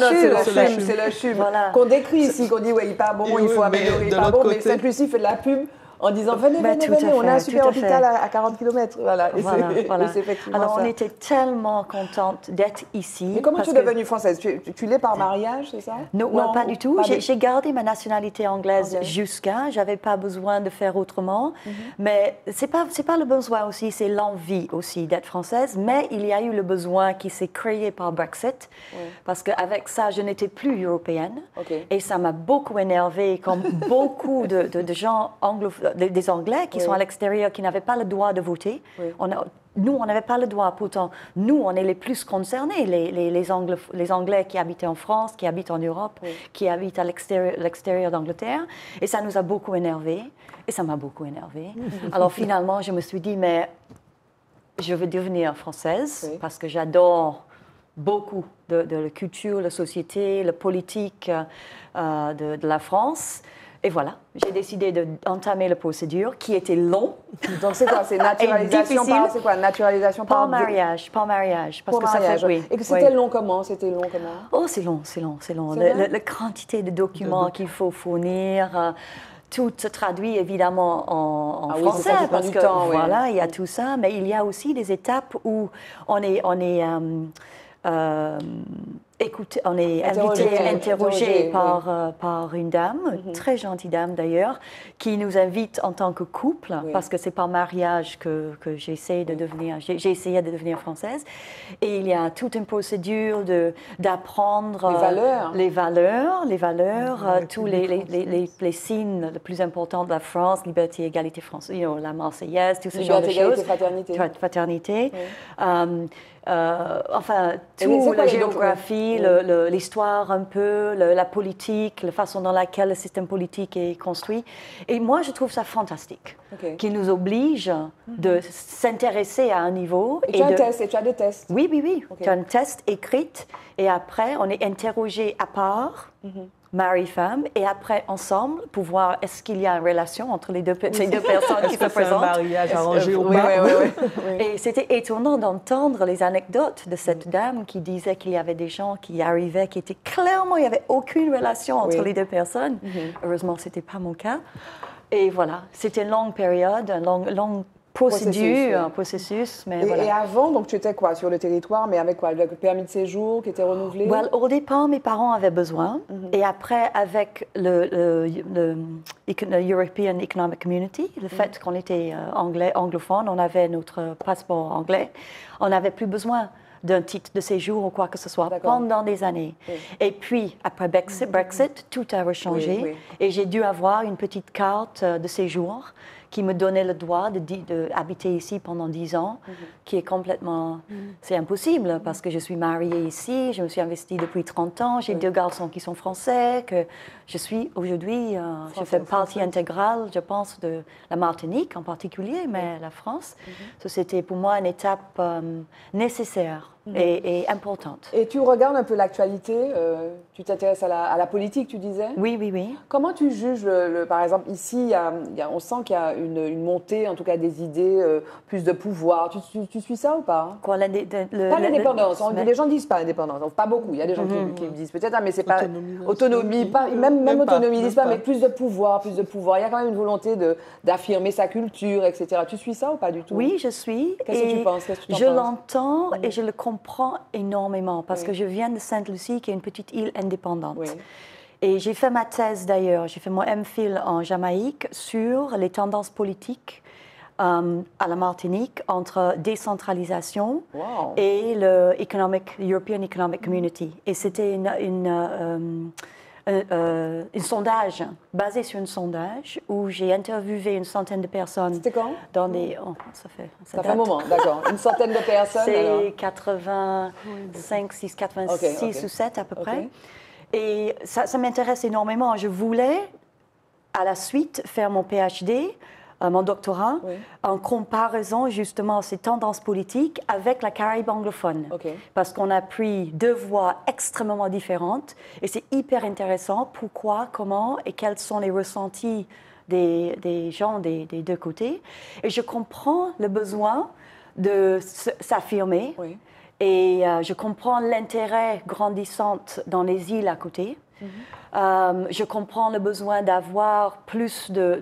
le CHUM. Voilà. Qu'on décrit ici, qu'on dit, il n'est pas bon, il faut améliorer, il n'est pas bon, mais Sainte-Lucie fait de la pub en disant venez, on a un super hôpital à 40 km. Voilà. Et c'est effectivement alors, ça. on était tellement contente d'être ici. Mais comment tu es devenue française? Tu l'es par mariage, c'est ça? Non, pas du tout. J'ai gardé ma nationalité anglaise jusqu'à. Je n'avais pas besoin de faire autrement. Mais ce n'est pas le besoin aussi, c'est l'envie aussi d'être française. Mais il y a eu le besoin qui s'est créé par Brexit. Parce qu'avec ça, je n'étais plus européenne. Et ça m'a beaucoup énervée, comme beaucoup de gens anglophones, des Anglais qui sont à l'extérieur, qui n'avaient pas le droit de voter. Nous, on n'avait pas le droit. Pourtant, nous, on est les plus concernés, les Anglais qui habitent en France, qui habitent en Europe, qui habitent à l'extérieur d'Angleterre. Et ça nous a beaucoup énervés. Et ça m'a beaucoup énervée. Alors finalement, je me suis dit, mais je veux devenir française parce que j'adore beaucoup de la culture, la société, la politique de la France. Et voilà, j'ai décidé d'entamer la procédure qui était longue. Donc c'est quoi? C'est naturalisation par mariage. Parce que ça fait, Et que c'était long comment? Oh, c'est long. La quantité de documents qu'il faut fournir, tout se traduit évidemment en français parce que voilà, il y a tout ça. Mais il y a aussi des étapes où on est interrogé par une dame, très gentille dame d'ailleurs, qui nous invite en tant que couple, parce que c'est par mariage que j'ai essayé de devenir française. Et il y a toute une procédure d'apprendre les valeurs, tous les signes les plus importants de la France, liberté, égalité française, la Marseillaise, tout ce genre de choses. Fraternité. Enfin, tout, la géographie, l'histoire un peu, la politique, la façon dans laquelle le système politique est construit. Et moi, je trouve ça fantastique, qui nous oblige de s'intéresser à un niveau. Et tu as des tests? Oui. Tu as un test écrit et après, on est interrogé à part mari-femme, et après, ensemble, pour voir est-ce qu'il y a une relation entre ces deux personnes qui se C'est un présentent. mariage arrangé ou Oui, pas? oui. Et c'était étonnant d'entendre les anecdotes de cette dame qui disait qu'il y avait des gens qui arrivaient, qui étaient clairement, il n'y avait aucune relation entre Oui. les deux personnes. Heureusement, ce n'était pas mon cas. Et voilà, c'était une longue période, une longue procédure, oui. un processus, mais Et voilà. avant, donc tu étais quoi sur le territoire, mais avec quoi? Avec le permis de séjour qui était renouvelé? Well, au départ, mes parents avaient besoin. Et après, avec le European Economic Community, le fait qu'on était anglophone, on avait notre passeport anglais, on n'avait plus besoin d'un titre de séjour ou quoi que ce soit D'accord. pendant des années. Oui. Et puis, après Brexit, tout a rechangé. Oui, oui. Et j'ai dû avoir une petite carte de séjour qui me donnait le droit d'habiter ici pendant 10 ans, qui est complètement... C'est impossible parce que je suis mariée ici, je me suis investie depuis 30 ans, j'ai 2 garçons qui sont français, que je suis aujourd'hui... je fais partie intégrale, je pense, de la Martinique en particulier, mais la France. Ça, c'était pour moi une étape nécessaire et importante. Et tu regardes un peu l'actualité, tu t'intéresses à la politique, tu disais? Oui, oui, oui. Comment tu juges, par exemple, ici, on sent qu'il y a une montée, en tout cas des idées, plus de pouvoir. Tu suis ça ou pas? Quoi, Pas l'indépendance. Les gens disent pas indépendance. Pas beaucoup. Il y a des gens qui disent peut-être, mais c'est pas autonomie. Même autonomie, ils disent pas, mais plus de pouvoir, plus de pouvoir. Il y a quand même une volonté d'affirmer sa culture, etc. Tu suis ça ou pas du tout? Oui, je suis. Qu'est-ce que tu penses? Qu'est-ce que tu en Je penses? l'entends et je le comprends énormément parce que je viens de Sainte-Lucie, qui est une petite île indépendante. Oui. Et j'ai fait ma thèse d'ailleurs, j'ai fait mon MPhil en Jamaïque sur les tendances politiques à la Martinique entre décentralisation Wow. et le European Economic Community. Et c'était un sondage, basé sur un sondage, où j'ai interviewé une centaine de personnes. C'était quand? Dans des... Oh, ça fait Ça fait un moment, d'accord. Une centaine de personnes, alors. C'est 85, 6, 86 Ok. ou 7 à peu près. Ok. Et ça m'intéresse énormément. Je voulais, à la suite, faire mon PhD, mon doctorat, Oui. en comparaison justement ces tendances politiques avec la Caraïbe anglophone. Ok. Parce qu'on a pris 2 voies extrêmement différentes et c'est hyper intéressant pourquoi, comment et quels sont les ressentis des gens des 2 côtés. Et je comprends le besoin de s'affirmer. Oui. Et je comprends l'intérêt grandissant dans les îles à côté. Je comprends le besoin d'avoir plus de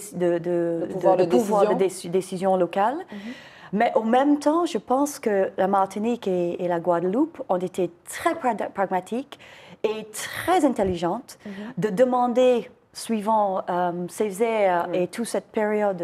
pouvoir de décision locale. Mais au même temps, je pense que la Martinique et la Guadeloupe ont été très pragmatiques et très intelligentes de demander, suivant Césaire et toute cette période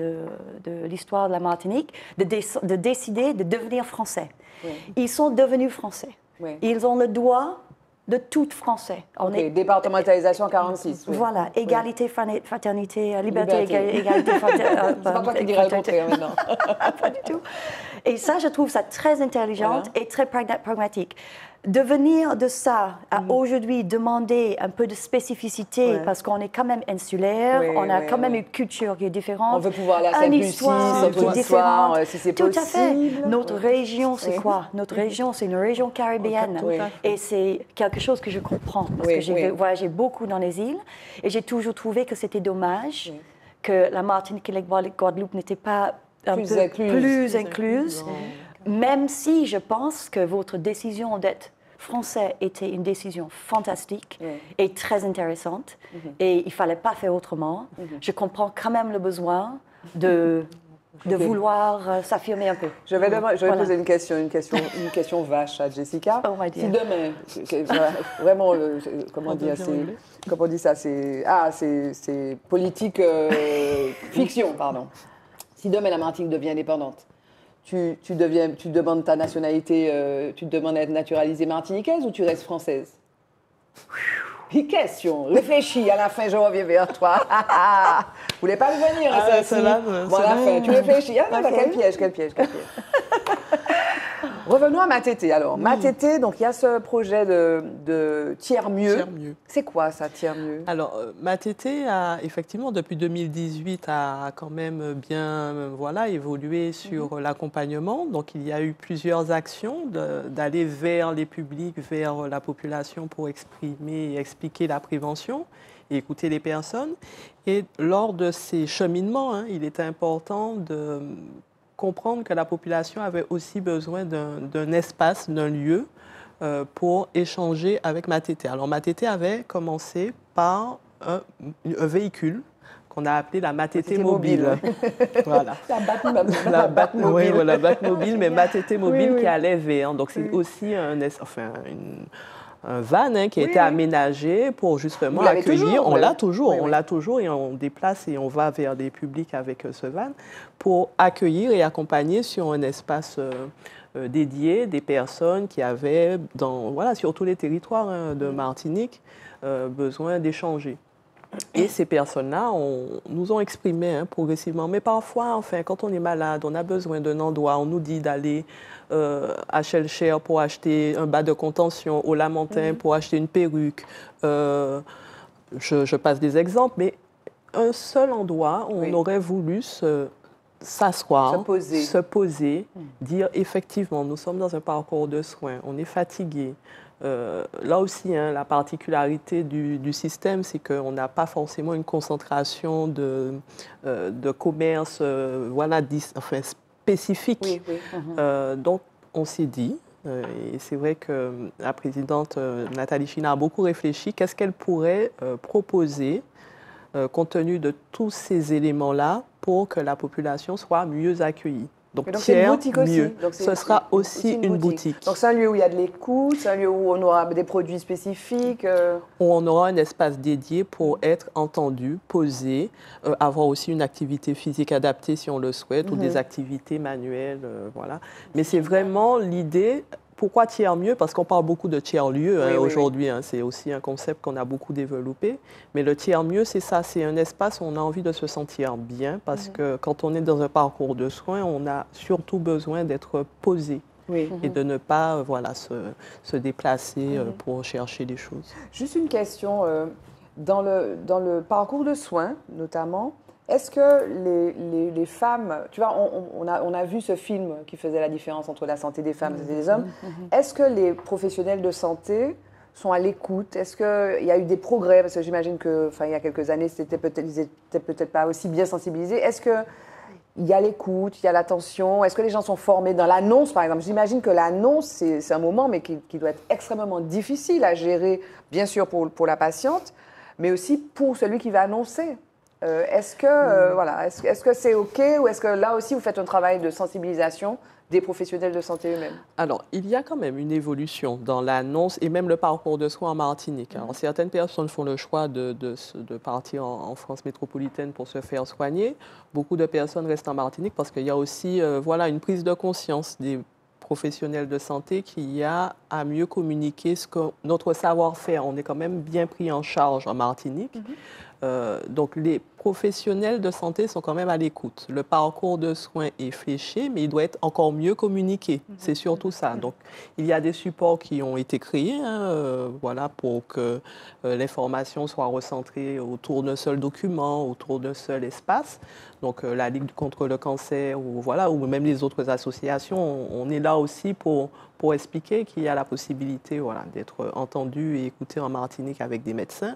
de l'histoire de la Martinique, de décider de devenir français. Oui. Ils sont devenus français. Oui. Ils ont le droit de tout français. Ok, départementalisation en 46. Oui. Voilà, égalité, fraternité, liberté, Liberté. égalité, fraternité. C'est pas toi qui dirais le contraire maintenant. Pas du tout. Et ça, je trouve ça très intelligent et très pragmatique. De venir de ça à aujourd'hui demander un peu de spécificité parce qu'on est quand même insulaire, on a quand même une culture qui est différente. On veut pouvoir aller à Sainte-Lucie, histoire qui est différente. si c'est Tout possible. à fait. Notre région, c'est quoi? Notre région, c'est une région caribéenne. Oui. Et c'est quelque chose que je comprends parce que j'ai voyagé beaucoup dans les îles et j'ai toujours trouvé que c'était dommage que la Martinique et la Guadeloupe n'étaient pas plus incluses. Même si je pense que votre décision d'être français était une décision fantastique et très intéressante et il ne fallait pas faire autrement, je comprends quand même le besoin de vouloir s'affirmer un peu. Je vais poser une question vache à Jessica. Oh my dear. Si demain, vraiment, comment on dit ça, c'est politique fiction, pardon. Si demain la Martinique devient indépendante, tu demandes ta nationalité, tu te demandes d'être naturalisée martiniquaise ou tu restes française? Question, réfléchis, à la fin je reviens vers toi. Vous voulez pas me venir à celle-ci? Bon, à la fin, tu réfléchis. Ah non, quel piège. Revenons à Matete alors. Matete, donc il y a ce projet de tiers-mieux. Tiers-mieux. C'est quoi ça, tiers-mieux? Alors, Matete a effectivement, depuis 2018, a quand même bien voilà, évolué sur l'accompagnement. Donc, il y a eu plusieurs actions d'aller vers les publics, vers la population pour exprimer et expliquer la prévention et écouter les personnes. Et lors de ces cheminements, hein, il était important de comprendre que la population avait aussi besoin d'un espace, d'un lieu pour échanger avec Matete. Alors, Matete avait commencé par un véhicule qu'on a appelé la Matete Mobile. Voilà. La Batmobile. Oui, voilà, Batmobile, mais Matete Mobile Oui, oui. qui allait vers. Donc, c'est aussi un van hein, qui a été aménagé pour justement Vous l'avez accueillir. toujours, On ouais. l'a toujours, Oui, on oui. l'a toujours et on déplace et on va vers des publics avec ce van pour accueillir et accompagner sur un espace dédié des personnes qui avaient, voilà, sur tous les territoires hein, de Martinique, besoin d'échanger. Et ces personnes-là nous ont exprimé hein, progressivement. Mais parfois, enfin, quand on est malade, on a besoin d'un endroit, on nous dit d'aller à Shellshare pour acheter un bas de contention, au Lamentin pour acheter une perruque. Je passe des exemples, mais un seul endroit où on aurait voulu s'asseoir, se poser, dire effectivement, nous sommes dans un parcours de soins, on est fatigué. Là aussi, hein, la particularité du système, c'est qu'on n'a pas forcément une concentration de commerce voilà, spécifique. Oui, oui. Donc, on s'est dit, et c'est vrai que la présidente Nathalie China a beaucoup réfléchi, qu'est-ce qu'elle pourrait proposer, compte tenu de tous ces éléments-là, pour que la population soit mieux accueillie. Donc, c'est une boutique aussi. Donc, ce sera aussi une boutique. Donc, c'est un lieu où il y a de l'écoute, c'est un lieu où on aura des produits spécifiques. Où on aura un espace dédié pour être entendu, posé, avoir aussi une activité physique adaptée si on le souhaite, ou des activités manuelles, voilà. Mais c'est vraiment l'idée. Pourquoi tiers-mieux? Parce qu'on parle beaucoup de tiers-lieu hein, aujourd'hui. Hein, c'est aussi un concept qu'on a beaucoup développé. Mais le tiers-mieux, c'est ça. C'est un espace où on a envie de se sentir bien parce que quand on est dans un parcours de soins, on a surtout besoin d'être posé et de ne pas voilà, se déplacer pour chercher des choses. Juste une question. Dans le parcours de soins, notamment, est-ce que les femmes, tu vois, on a vu ce film qui faisait la différence entre la santé des femmes et des hommes. Est-ce que les professionnels de santé sont à l'écoute? Est-ce qu'il y a eu des progrès? Parce que j'imagine qu'il y a quelques années, ils n'étaient peut-être pas aussi bien sensibilisés. Est-ce qu'il y a l'écoute, il y a l'attention? Est-ce que les gens sont formés dans l'annonce, par exemple? J'imagine que l'annonce, c'est un moment, mais qui doit être extrêmement difficile à gérer, bien sûr, pour la patiente, mais aussi pour celui qui va annoncer. Est-ce que c'est OK ou est-ce que là aussi vous faites un travail de sensibilisation des professionnels de santé eux-mêmes? Alors, il y a quand même une évolution dans l'annonce et même le parcours de soins en Martinique. Alors, certaines personnes font le choix de partir en France métropolitaine pour se faire soigner. Beaucoup de personnes restent en Martinique parce qu'il y a aussi voilà, une prise de conscience des professionnels de santé qui a à mieux communiquer notre savoir-faire. On est quand même bien pris en charge en Martinique. Donc, les professionnels de santé sont quand même à l'écoute. Le parcours de soins est fléché, mais il doit être encore mieux communiqué. C'est surtout ça. Donc, il y a des supports qui ont été créés voilà, pour que l'information soit recentrée autour d'un seul document, autour d'un seul espace. Donc, la Ligue contre le cancer ou même les autres associations, on est là aussi pour expliquer qu'il y a la possibilité voilà, d'être entendu et écouté en Martinique avec des médecins.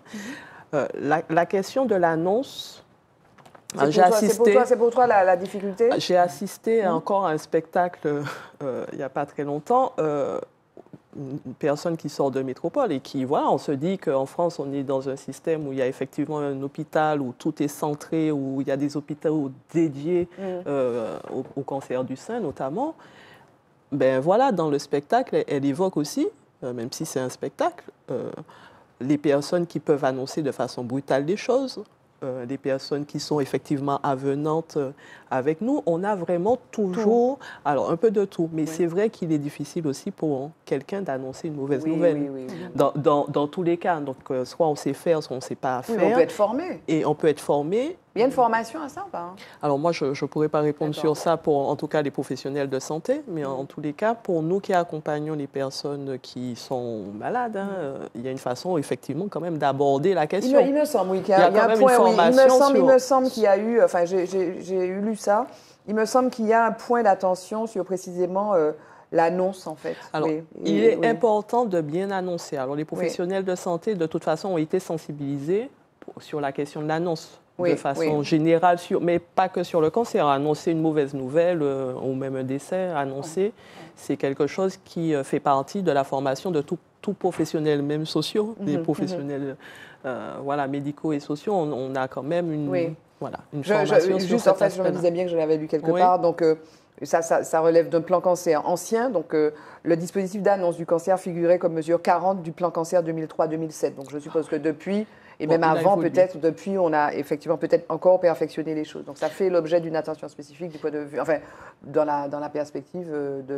La question de l'annonce, j'ai assisté... C'est pour toi la difficulté? J'ai assisté encore à un spectacle il n'y a pas très longtemps, une personne qui sort de métropole et qui, voilà, on se dit qu'en France, on est dans un système où il y a effectivement un hôpital, où tout est centré, où il y a des hôpitaux dédiés au cancer du sein notamment. Ben voilà, dans le spectacle, elle évoque aussi, même si c'est un spectacle, les personnes qui peuvent annoncer de façon brutale des choses, les personnes qui sont effectivement avenantes avec nous. On a vraiment toujours, alors un peu de tout, mais c'est vrai qu'il est difficile aussi pour quelqu'un d'annoncer une mauvaise nouvelle. Oui. Dans tous les cas, donc soit on sait faire, soit on ne sait pas faire. On peut être formé. Et on peut être formé, Il y a une formation à ça ou pas, hein? Alors moi, je ne pourrais pas répondre D'accord. sur ça pour, en tout cas, les professionnels de santé, mais en tous les cas, pour nous qui accompagnons les personnes qui sont malades, hein, il y a une façon, effectivement, quand même d'aborder la question. Il me semble, oui, qu'il y Il y a, a il y a quand un même point, une oui. formation Il me sur- semble qu'il y a eu, enfin, j'ai lu ça, il me semble qu'il y a un point d'attention sur précisément l'annonce, en fait. Alors, Oui, il et- est oui. important de bien annoncer. Alors, les professionnels de santé, de toute façon, ont été sensibilisés sur la question de l'annonce. Oui, De façon oui. générale, mais pas que sur le cancer. Annoncer une mauvaise nouvelle ou même un décès, annoncer, c'est quelque chose qui fait partie de la formation de tout professionnel, même sociaux, des professionnels voilà, médicaux et sociaux. On a quand même une, Oui. voilà, une formation sur juste, en cet fait, je me aspect-là. disais bien que je l'avais lu quelque Oui. part, donc ça relève d'un plan cancer ancien, donc le dispositif d'annonce du cancer figurait comme mesure 40 du plan cancer 2003-2007. Donc je suppose que depuis, et Bon, même il a avant évolué. peut-être, depuis, on a effectivement peut-être encore perfectionné les choses. Donc ça fait l'objet d'une attention spécifique du point de vue, enfin, dans la perspective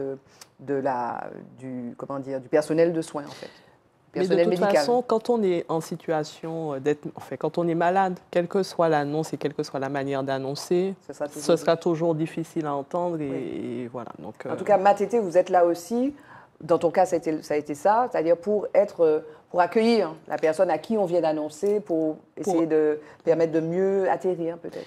du personnel de soins, en fait. Mais de Personnel toute médical. façon, quand on est en situation d'être, enfin, quand on est malade, quelle que soit l'annonce et quelle que soit la manière d'annoncer, ce sera toujours difficile à entendre et voilà. Donc, En tout cas, Matété, vous êtes là aussi. Dans ton cas, ça a été ça, c'est-à-dire pour accueillir la personne à qui on vient d'annoncer, pour essayer de permettre de mieux atterrir, peut-être.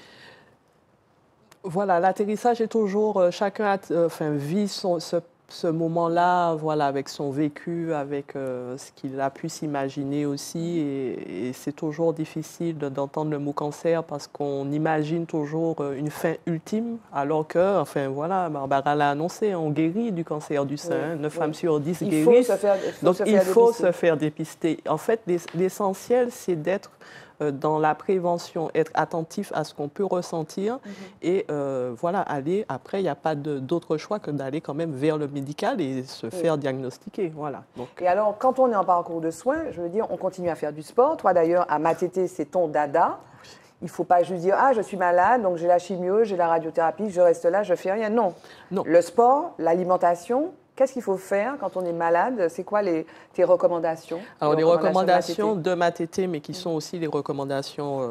Voilà, l'atterrissage est toujours, chacun vit ce moment-là, voilà, avec son vécu, avec ce qu'il a pu s'imaginer aussi. Et c'est toujours difficile d'entendre le mot cancer parce qu'on imagine toujours une fin ultime, alors que, enfin voilà, Barbara l'a annoncé, on guérit du cancer du sein. 9 femmes sur 10 guérissent. Donc il faut se faire dépister. En fait, l'essentiel, c'est d'être dans la prévention, être attentif à ce qu'on peut ressentir et voilà, aller, après, il n'y a pas d'autre choix que d'aller quand même vers le médical et se faire diagnostiquer. Voilà. Donc, Et alors, quand on est en parcours de soins, je veux dire, on continue à faire du sport. Toi, d'ailleurs, à Matété, c'est ton dada. Il ne faut pas juste dire « Ah, je suis malade, donc j'ai la chimio, j'ai la radiothérapie, je reste là, je ne fais rien. » Non. Le sport, l'alimentation, qu'est-ce qu'il faut faire quand on est malade? C'est quoi tes recommandations? Alors, les recommandations de Matété, mais qui sont aussi les recommandations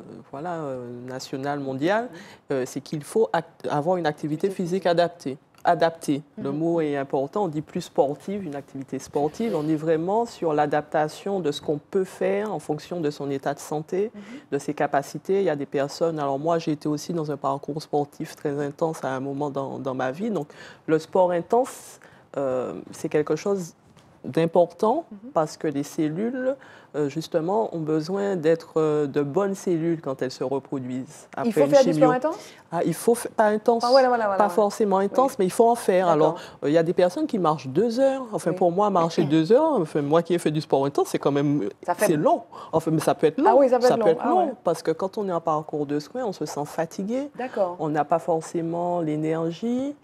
nationales, mondiales, c'est qu'il faut avoir une activité physique adaptée. Le mot est important, on dit plus sportive, une activité sportive. On est vraiment sur l'adaptation de ce qu'on peut faire en fonction de son état de santé, de ses capacités. Il y a des personnes, alors moi j'ai été aussi dans un parcours sportif très intense à un moment dans ma vie. Donc le sport intense, c'est quelque chose d'important parce que les cellules, justement, ont besoin d'être de bonnes cellules quand elles se reproduisent. Après il faut faire du sport intense? Il faut, pas intense, pas forcément intense, mais il faut en faire. Alors, il y a des personnes qui marchent 2 heures. Enfin, pour moi, marcher 2 heures, enfin, moi qui ai fait du sport intense, c'est quand même c'est long. Enfin, mais ça peut être long. Ah oui, ça peut être long. long parce que quand on est en parcours de soins, on se sent fatigué. On n'a pas forcément l'énergie.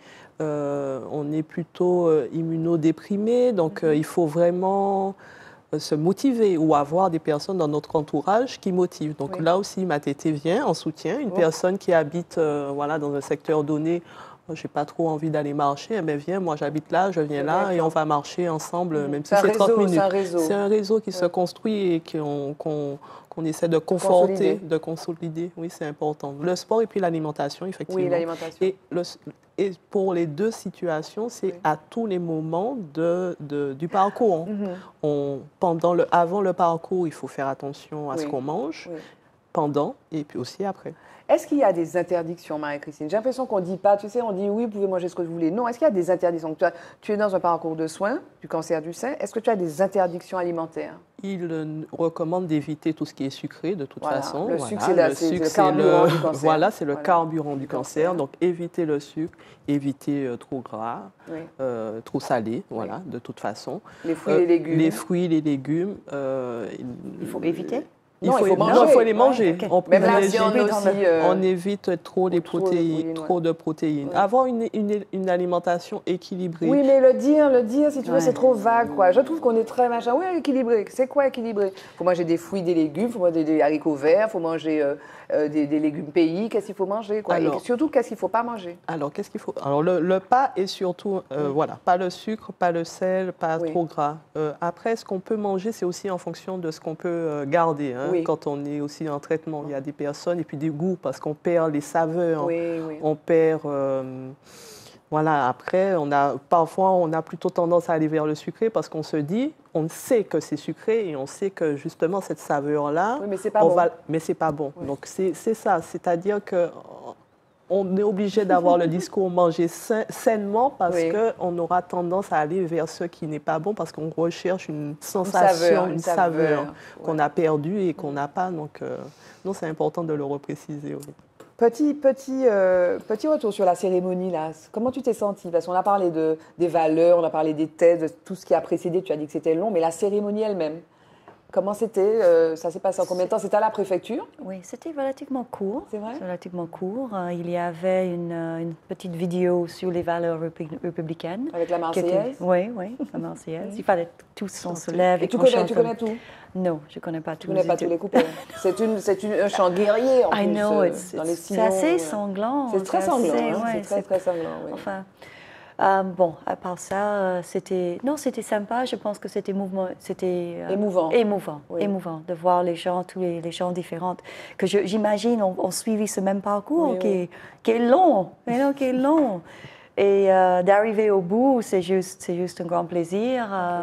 On est plutôt immunodéprimé, donc il faut vraiment se motiver ou avoir des personnes dans notre entourage qui motivent. Donc là aussi, Matété vient en soutien. Une personne qui habite voilà, dans un secteur donné, je n'ai pas trop envie d'aller marcher, eh bien, viens, moi j'habite là, je viens là et on va marcher ensemble, même si c'est 30 minutes. C'est un réseau qui se construit et qu'on essaie de conforter, de consolider. Oui, c'est important. Le sport et puis l'alimentation, effectivement. Oui, l'alimentation. Et pour les deux situations, c'est à tous les moments du parcours. Avant le parcours, il faut faire attention à ce qu'on mange, pendant et puis aussi après. Est-ce qu'il y a des interdictions, Marie-Christine? J'ai l'impression qu'on ne dit pas, tu sais, on dit oui, vous pouvez manger ce que vous voulez. Non, est-ce qu'il y a des interdictions? Tu es dans un parcours de soins du cancer du sein. Est-ce que tu as des interdictions alimentaires? Il recommande d'éviter tout ce qui est sucré, de toute façon. Le sucre, c'est le carburant du cancer. Voilà, c'est le carburant du cancer. Donc, éviter le sucre, éviter trop gras, trop salé, voilà, de toute façon. Les fruits et les légumes. Les fruits et les légumes. Il faut éviter? Il faut les manger. Même la viande aussi. On évite trop de protéines. Avoir une alimentation équilibrée. Oui, mais le dire, si tu veux, c'est trop vague, quoi. Je trouve qu'on est très machin. Oui, équilibré. C'est quoi équilibré? Il faut manger des fruits, des légumes, il faut manger des haricots verts, il faut manger des légumes pays. Qu'est-ce qu'il faut manger, quoi? Et surtout, qu'est-ce qu'il ne faut pas manger? Alors, qu'est-ce qu'il faut? Alors, le pas et surtout, voilà, pas le sucre, pas le sel, pas trop gras. Après, ce qu'on peut manger, c'est aussi en fonction de ce qu'on peut garder. Hein. Oui. quand on est aussi en traitement. Il y a des personnes, et puis des goûts, parce qu'on perd les saveurs, Oui, oui. on perd... voilà, après, parfois, on a plutôt tendance à aller vers le sucré parce qu'on se dit, on sait que c'est sucré et on sait que justement cette saveur-là, Oui, mais c'est pas bon. mais c'est pas bon. Oui. Donc c'est ça, c'est-à-dire que on est obligé d'avoir le discours manger sainement parce Oui. qu'on aura tendance à aller vers ce qui n'est pas bon parce qu'on recherche une sensation, une saveur qu'on ouais. a perdue et qu'on n'a pas. Donc, non, c'est important de le repréciser. Oui. Petit retour sur la cérémonie, là. Comment tu t'es sentie? Parce qu'on a parlé des valeurs, on a parlé des thèses, de tout ce qui a précédé. Tu as dit que c'était long, mais la cérémonie elle-même, comment c'était? Ça s'est passé en combien de temps? C'était à la préfecture? Oui, c'était relativement court. C'est vrai? Relativement court. Il y avait une petite vidéo sur les valeurs républicaines. Avec la Marseillaise? Oui, la Marseillaise. Il fallait tous on se lève. Et tu connais tout? Non, je ne connais pas tout. Tu ne connais pas tous les couplets. C'est un chant guerrier en I plus. know, dans les c'est assez sanglant. C'est très sanglant. Ouais, c'est très sanglant. Oui. Enfin, bon, à part ça, c'était sympa. Je pense que c'était Émouvant. Oui. Émouvant de voir les gens, tous les gens différents. Que j'imagine ont suivi ce même parcours Oui, qui est long, qui est long. Et d'arriver au bout, c'est juste un grand plaisir.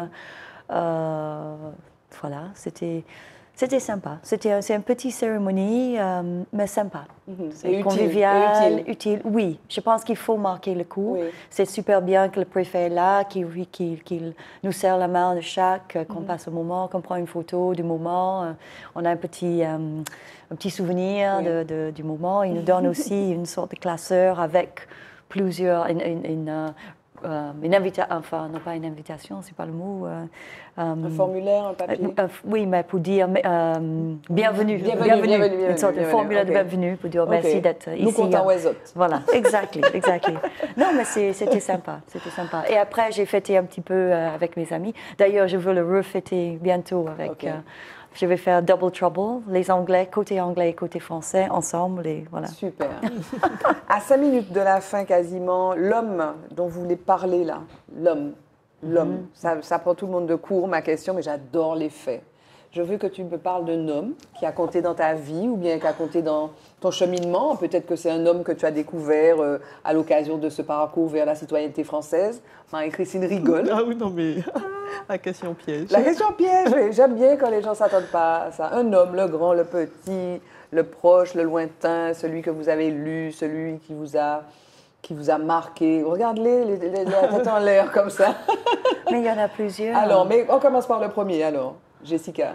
Voilà, c'était sympa. C'est une petite cérémonie, mais sympa. C'est Et convivial, utile. Oui, je pense qu'il faut marquer le coup. Oui. C'est super bien que le préfet est là, qu'il nous serre la main de chaque, qu'on passe un moment, qu'on prend une photo du moment. On a un petit souvenir du moment. Il nous donne aussi une sorte de classeur avec plusieurs... une invitation, enfin, non pas une invitation, c'est pas le mot. Un formulaire, un papier. Oui, mais pour dire bienvenue. Une sorte de formulaire de bienvenue pour dire merci d'être ici. Nous comptons les autres. Voilà, exactly. Non, mais c'était sympa, Et après, j'ai fêté un petit peu avec mes amis. D'ailleurs, je veux le refêter bientôt avec... je vais faire Double Trouble, les Anglais, côté anglais et côté français, ensemble. Et voilà. Super. À 5 minutes de la fin quasiment, l'homme dont vous voulez parler là, l'homme. Ça prend tout le monde de court, ma question, mais j'adore les faits. Je veux que tu me parles d'un homme qui a compté dans ta vie ou bien qui a compté dans ton cheminement. Peut-être que c'est un homme que tu as découvert à l'occasion de ce parcours vers la citoyenneté française. Marie-Christine rigole. Ah oui, non, mais la question piège. La question piège, oui. J'aime bien quand les gens ne s'attendent pas à ça. Un homme, le grand, le petit, le proche, le lointain, celui que vous avez lu, celui qui vous a marqué. Regarde-les, la tête en l'air comme ça. Mais il y en a plusieurs. Alors, mais on commence par le premier, alors. Jessica.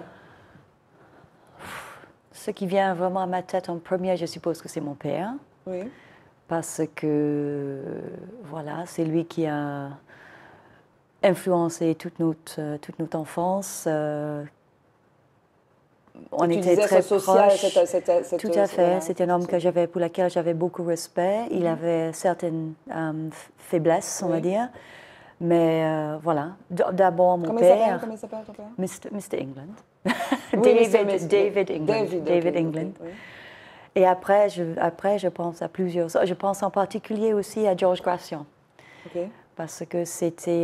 Ce qui vient vraiment à ma tête en premier, je suppose que c'est mon père. Oui. Parce que, voilà, c'est lui qui a influencé toute notre enfance. On était très proches. Tout à fait. C'était un homme pour lequel j'avais beaucoup de respect. Il avait certaines faiblesses, on va dire. Mais voilà, d'abord mon père. Comment il s'appelle ton père? Mr. England. Oui, David England. David England. Oui. Et après, je pense à plusieurs. Je pense en particulier aussi à Georges Gracian. Okay. Parce que c'était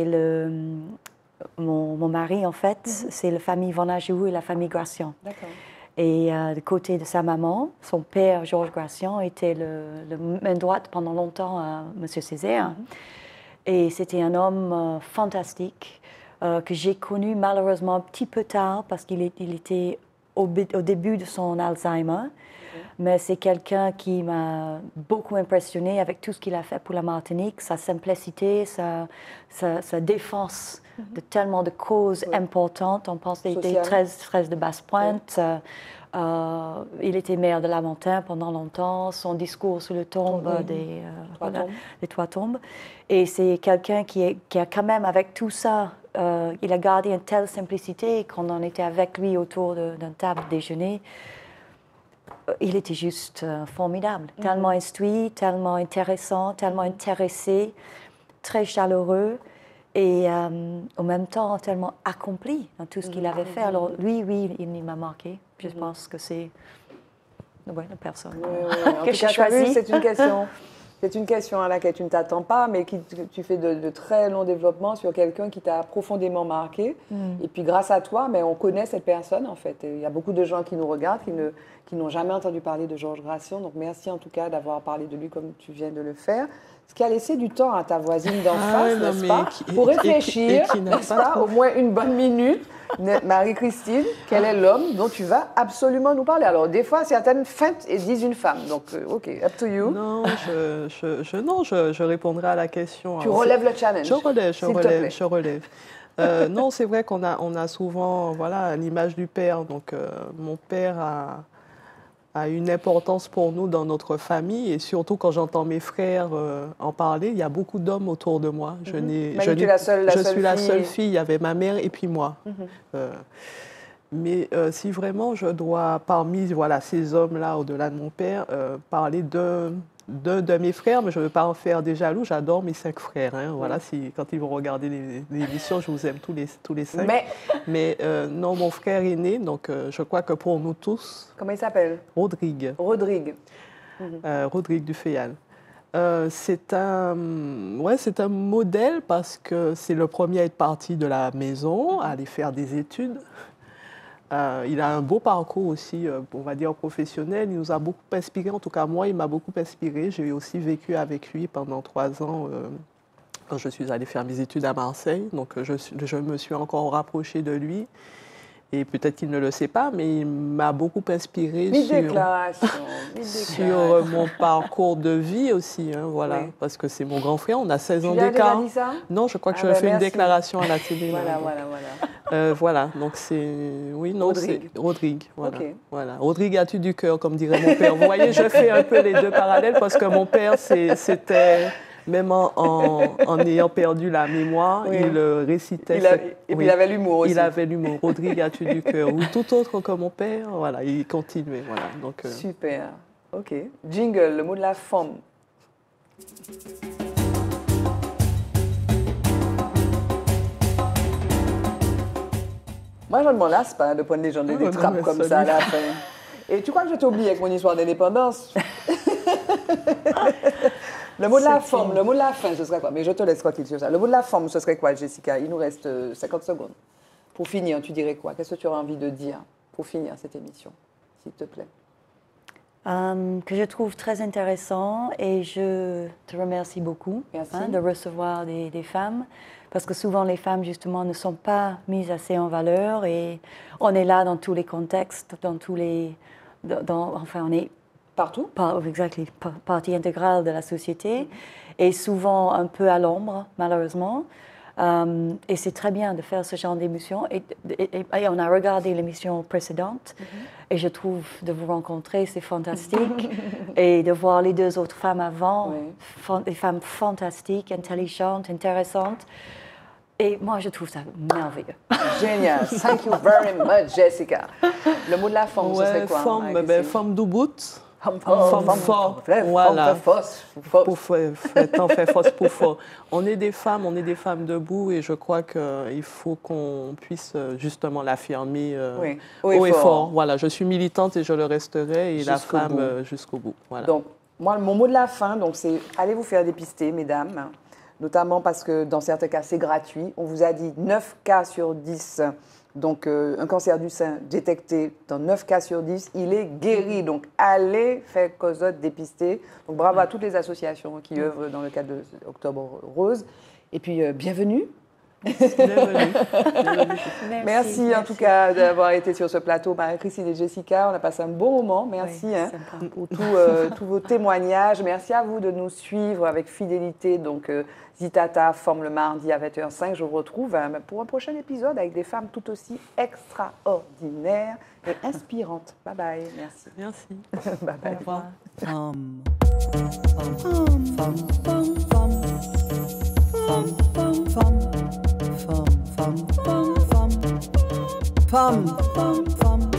mon mari, en fait, c'est la famille Van Ajou et la famille Gracian. D'accord. Et du côté de sa maman, son père, Georges Gracian, était le main droite pendant longtemps à M. Césaire. Et c'était un homme fantastique que j'ai connu malheureusement un petit peu tard parce qu'il était au début de son Alzheimer. Mais c'est quelqu'un qui m'a beaucoup impressionnée avec tout ce qu'il a fait pour la Martinique, sa simplicité, sa défense de tellement de causes importantes. On pense des 13 de Basse-Pointe. Il était maire de Lamentin pendant longtemps. Son discours sur le tombe des Trois Tombes. Et c'est quelqu'un qui a quand même, avec tout ça, il a gardé une telle simplicité qu'on en était avec lui autour d'une table déjeuner. Il était juste formidable, tellement instruit, tellement intéressant, tellement intéressé, très chaleureux et en même temps tellement accompli dans tout ce qu'il avait fait. Alors lui, il m'a marqué. Je pense que c'est la personne En que tout j'ai cas, choisie. c'est une question C'est une question à laquelle tu ne t'attends pas, mais tu fais de très longs développements sur quelqu'un qui t'a profondément marqué. Et puis grâce à toi, mais on connaît cette personne en fait. Et il y a beaucoup de gens qui nous regardent, qui n'ont jamais entendu parler de Georges Gracian. Donc merci en tout cas d'avoir parlé de lui comme tu viens de le faire. Ce qui a laissé du temps à ta voisine d'en face, n'est-ce pas, pour réfléchir, n'est-ce pas, au moins une bonne minute. Marie-Christine, quel est l'homme dont tu vas absolument nous parler? Alors, des fois, certaines feintent et disent une femme. Donc, OK, up to you. Non, je répondrai à la question. Tu relèves le challenge. Je relève. Non, c'est vrai qu'on a souvent l'image du père. Donc, mon père a une importance pour nous dans notre famille. Et surtout, quand j'entends mes frères en parler, il y a beaucoup d'hommes autour de moi. Je suis la seule fille. Il y avait ma mère et puis moi. Mais si vraiment je dois, parmi ces hommes-là, au-delà de mon père, parler d'un de mes frères, mais je ne veux pas en faire des jaloux, j'adore mes 5 frères. Hein. Voilà, quand ils vont regarder l'émission, je vous aime tous les 5. Mais non, mon frère aîné, donc je crois que pour nous tous... Comment il s'appelle? Rodrigue. Rodrigue. Rodrigue Dufayal. C'est un modèle parce que c'est le premier à être parti de la maison, à aller faire des études. Il a un beau parcours aussi, on va dire, professionnel. Il nous a beaucoup inspiré, en tout cas moi, il m'a beaucoup inspiré. J'ai aussi vécu avec lui pendant 3 ans quand je suis allée faire mes études à Marseille. Donc je me suis encore rapprochée de lui. Et peut-être qu'il ne le sait pas, mais il m'a beaucoup inspiré sur mon parcours de vie aussi. Hein, voilà, oui. Parce que c'est mon grand frère, on a 16 ans d'écart. Tu as déjà dit ça? Non, je crois que je fais une déclaration à la télé. Voilà. Donc c'est... Oui, non, Rodrigue. C'est Rodrigue. Voilà. Okay. Voilà. Rodrigue, as-tu du cœur, comme dirait mon père. Vous voyez, je fais un peu les deux parallèles parce que mon père, c'était... Même en ayant perdu la mémoire, oui. Il récitait. Et puis il avait l'humour aussi. Il avait l'humour. Rodrigue, as-tu du cœur? Ou tout autre que mon père. Voilà, il continuait. Voilà. Donc, super. OK. Jingle, le mot de la femme. Moi, je ne m'en lasse pas de prendre les gens des trappes comme ça à la fin. Et tu crois que je t'ai oublié avec mon histoire d'indépendance? Le mot de la forme, le mot de la fin, ce serait quoi? Mais je te laisse tranquille sur ça. Le mot de la forme, ce serait quoi, Jessica? Il nous reste 50 secondes. Pour finir, tu dirais quoi? Qu'est-ce que tu aurais envie de dire pour finir cette émission, s'il te plaît? Que je trouve très intéressant et je te remercie beaucoup de recevoir des femmes. Parce que souvent, les femmes, justement, ne sont pas mises assez en valeur et on est là dans tous les contextes, dans tous les... enfin, on est... Partout? Partie intégrale de la société et souvent un peu à l'ombre, malheureusement. Et c'est très bien de faire ce genre d'émission. Et on a regardé l'émission précédente et je trouve de vous rencontrer, c'est fantastique. Et de voir les 2 autres femmes avant, des femmes fantastiques, intelligentes, intéressantes. Et moi, je trouve ça merveilleux. Génial. Thank you very much, Jessica. Le mot de la femme, ce serait quoi? Femme d'Ubud. Femme fort. Voilà. T'en fais force pour fort. On est des femmes debout et je crois qu'il faut qu'on puisse justement l'affirmer haut et fort. Voilà, je suis militante et je le resterai et la femme jusqu'au bout. Voilà. Donc, moi, mon mot de la fin, c'est allez vous faire dépister, mesdames, notamment parce que dans certains cas, c'est gratuit. On vous a dit 9 cas sur 10. Donc, un cancer du sein détecté dans 9 cas sur 10, il est guéri. Donc, allez faire Causotte dépister. Donc, bravo à toutes les associations qui œuvrent dans le cadre de Octobre Rose. Et puis, bienvenue. Merci en tout cas d'avoir été sur ce plateau, Marie-Christine et Jessica. On a passé un bon moment. Merci pour tous vos témoignages. Merci à vous de nous suivre avec fidélité. Donc, Zitata forme le mardi à 20h05. Je vous retrouve pour un prochain épisode avec des femmes tout aussi extraordinaires et inspirantes. Bye bye. Merci. Merci. Bye bye. Au revoir. Femme.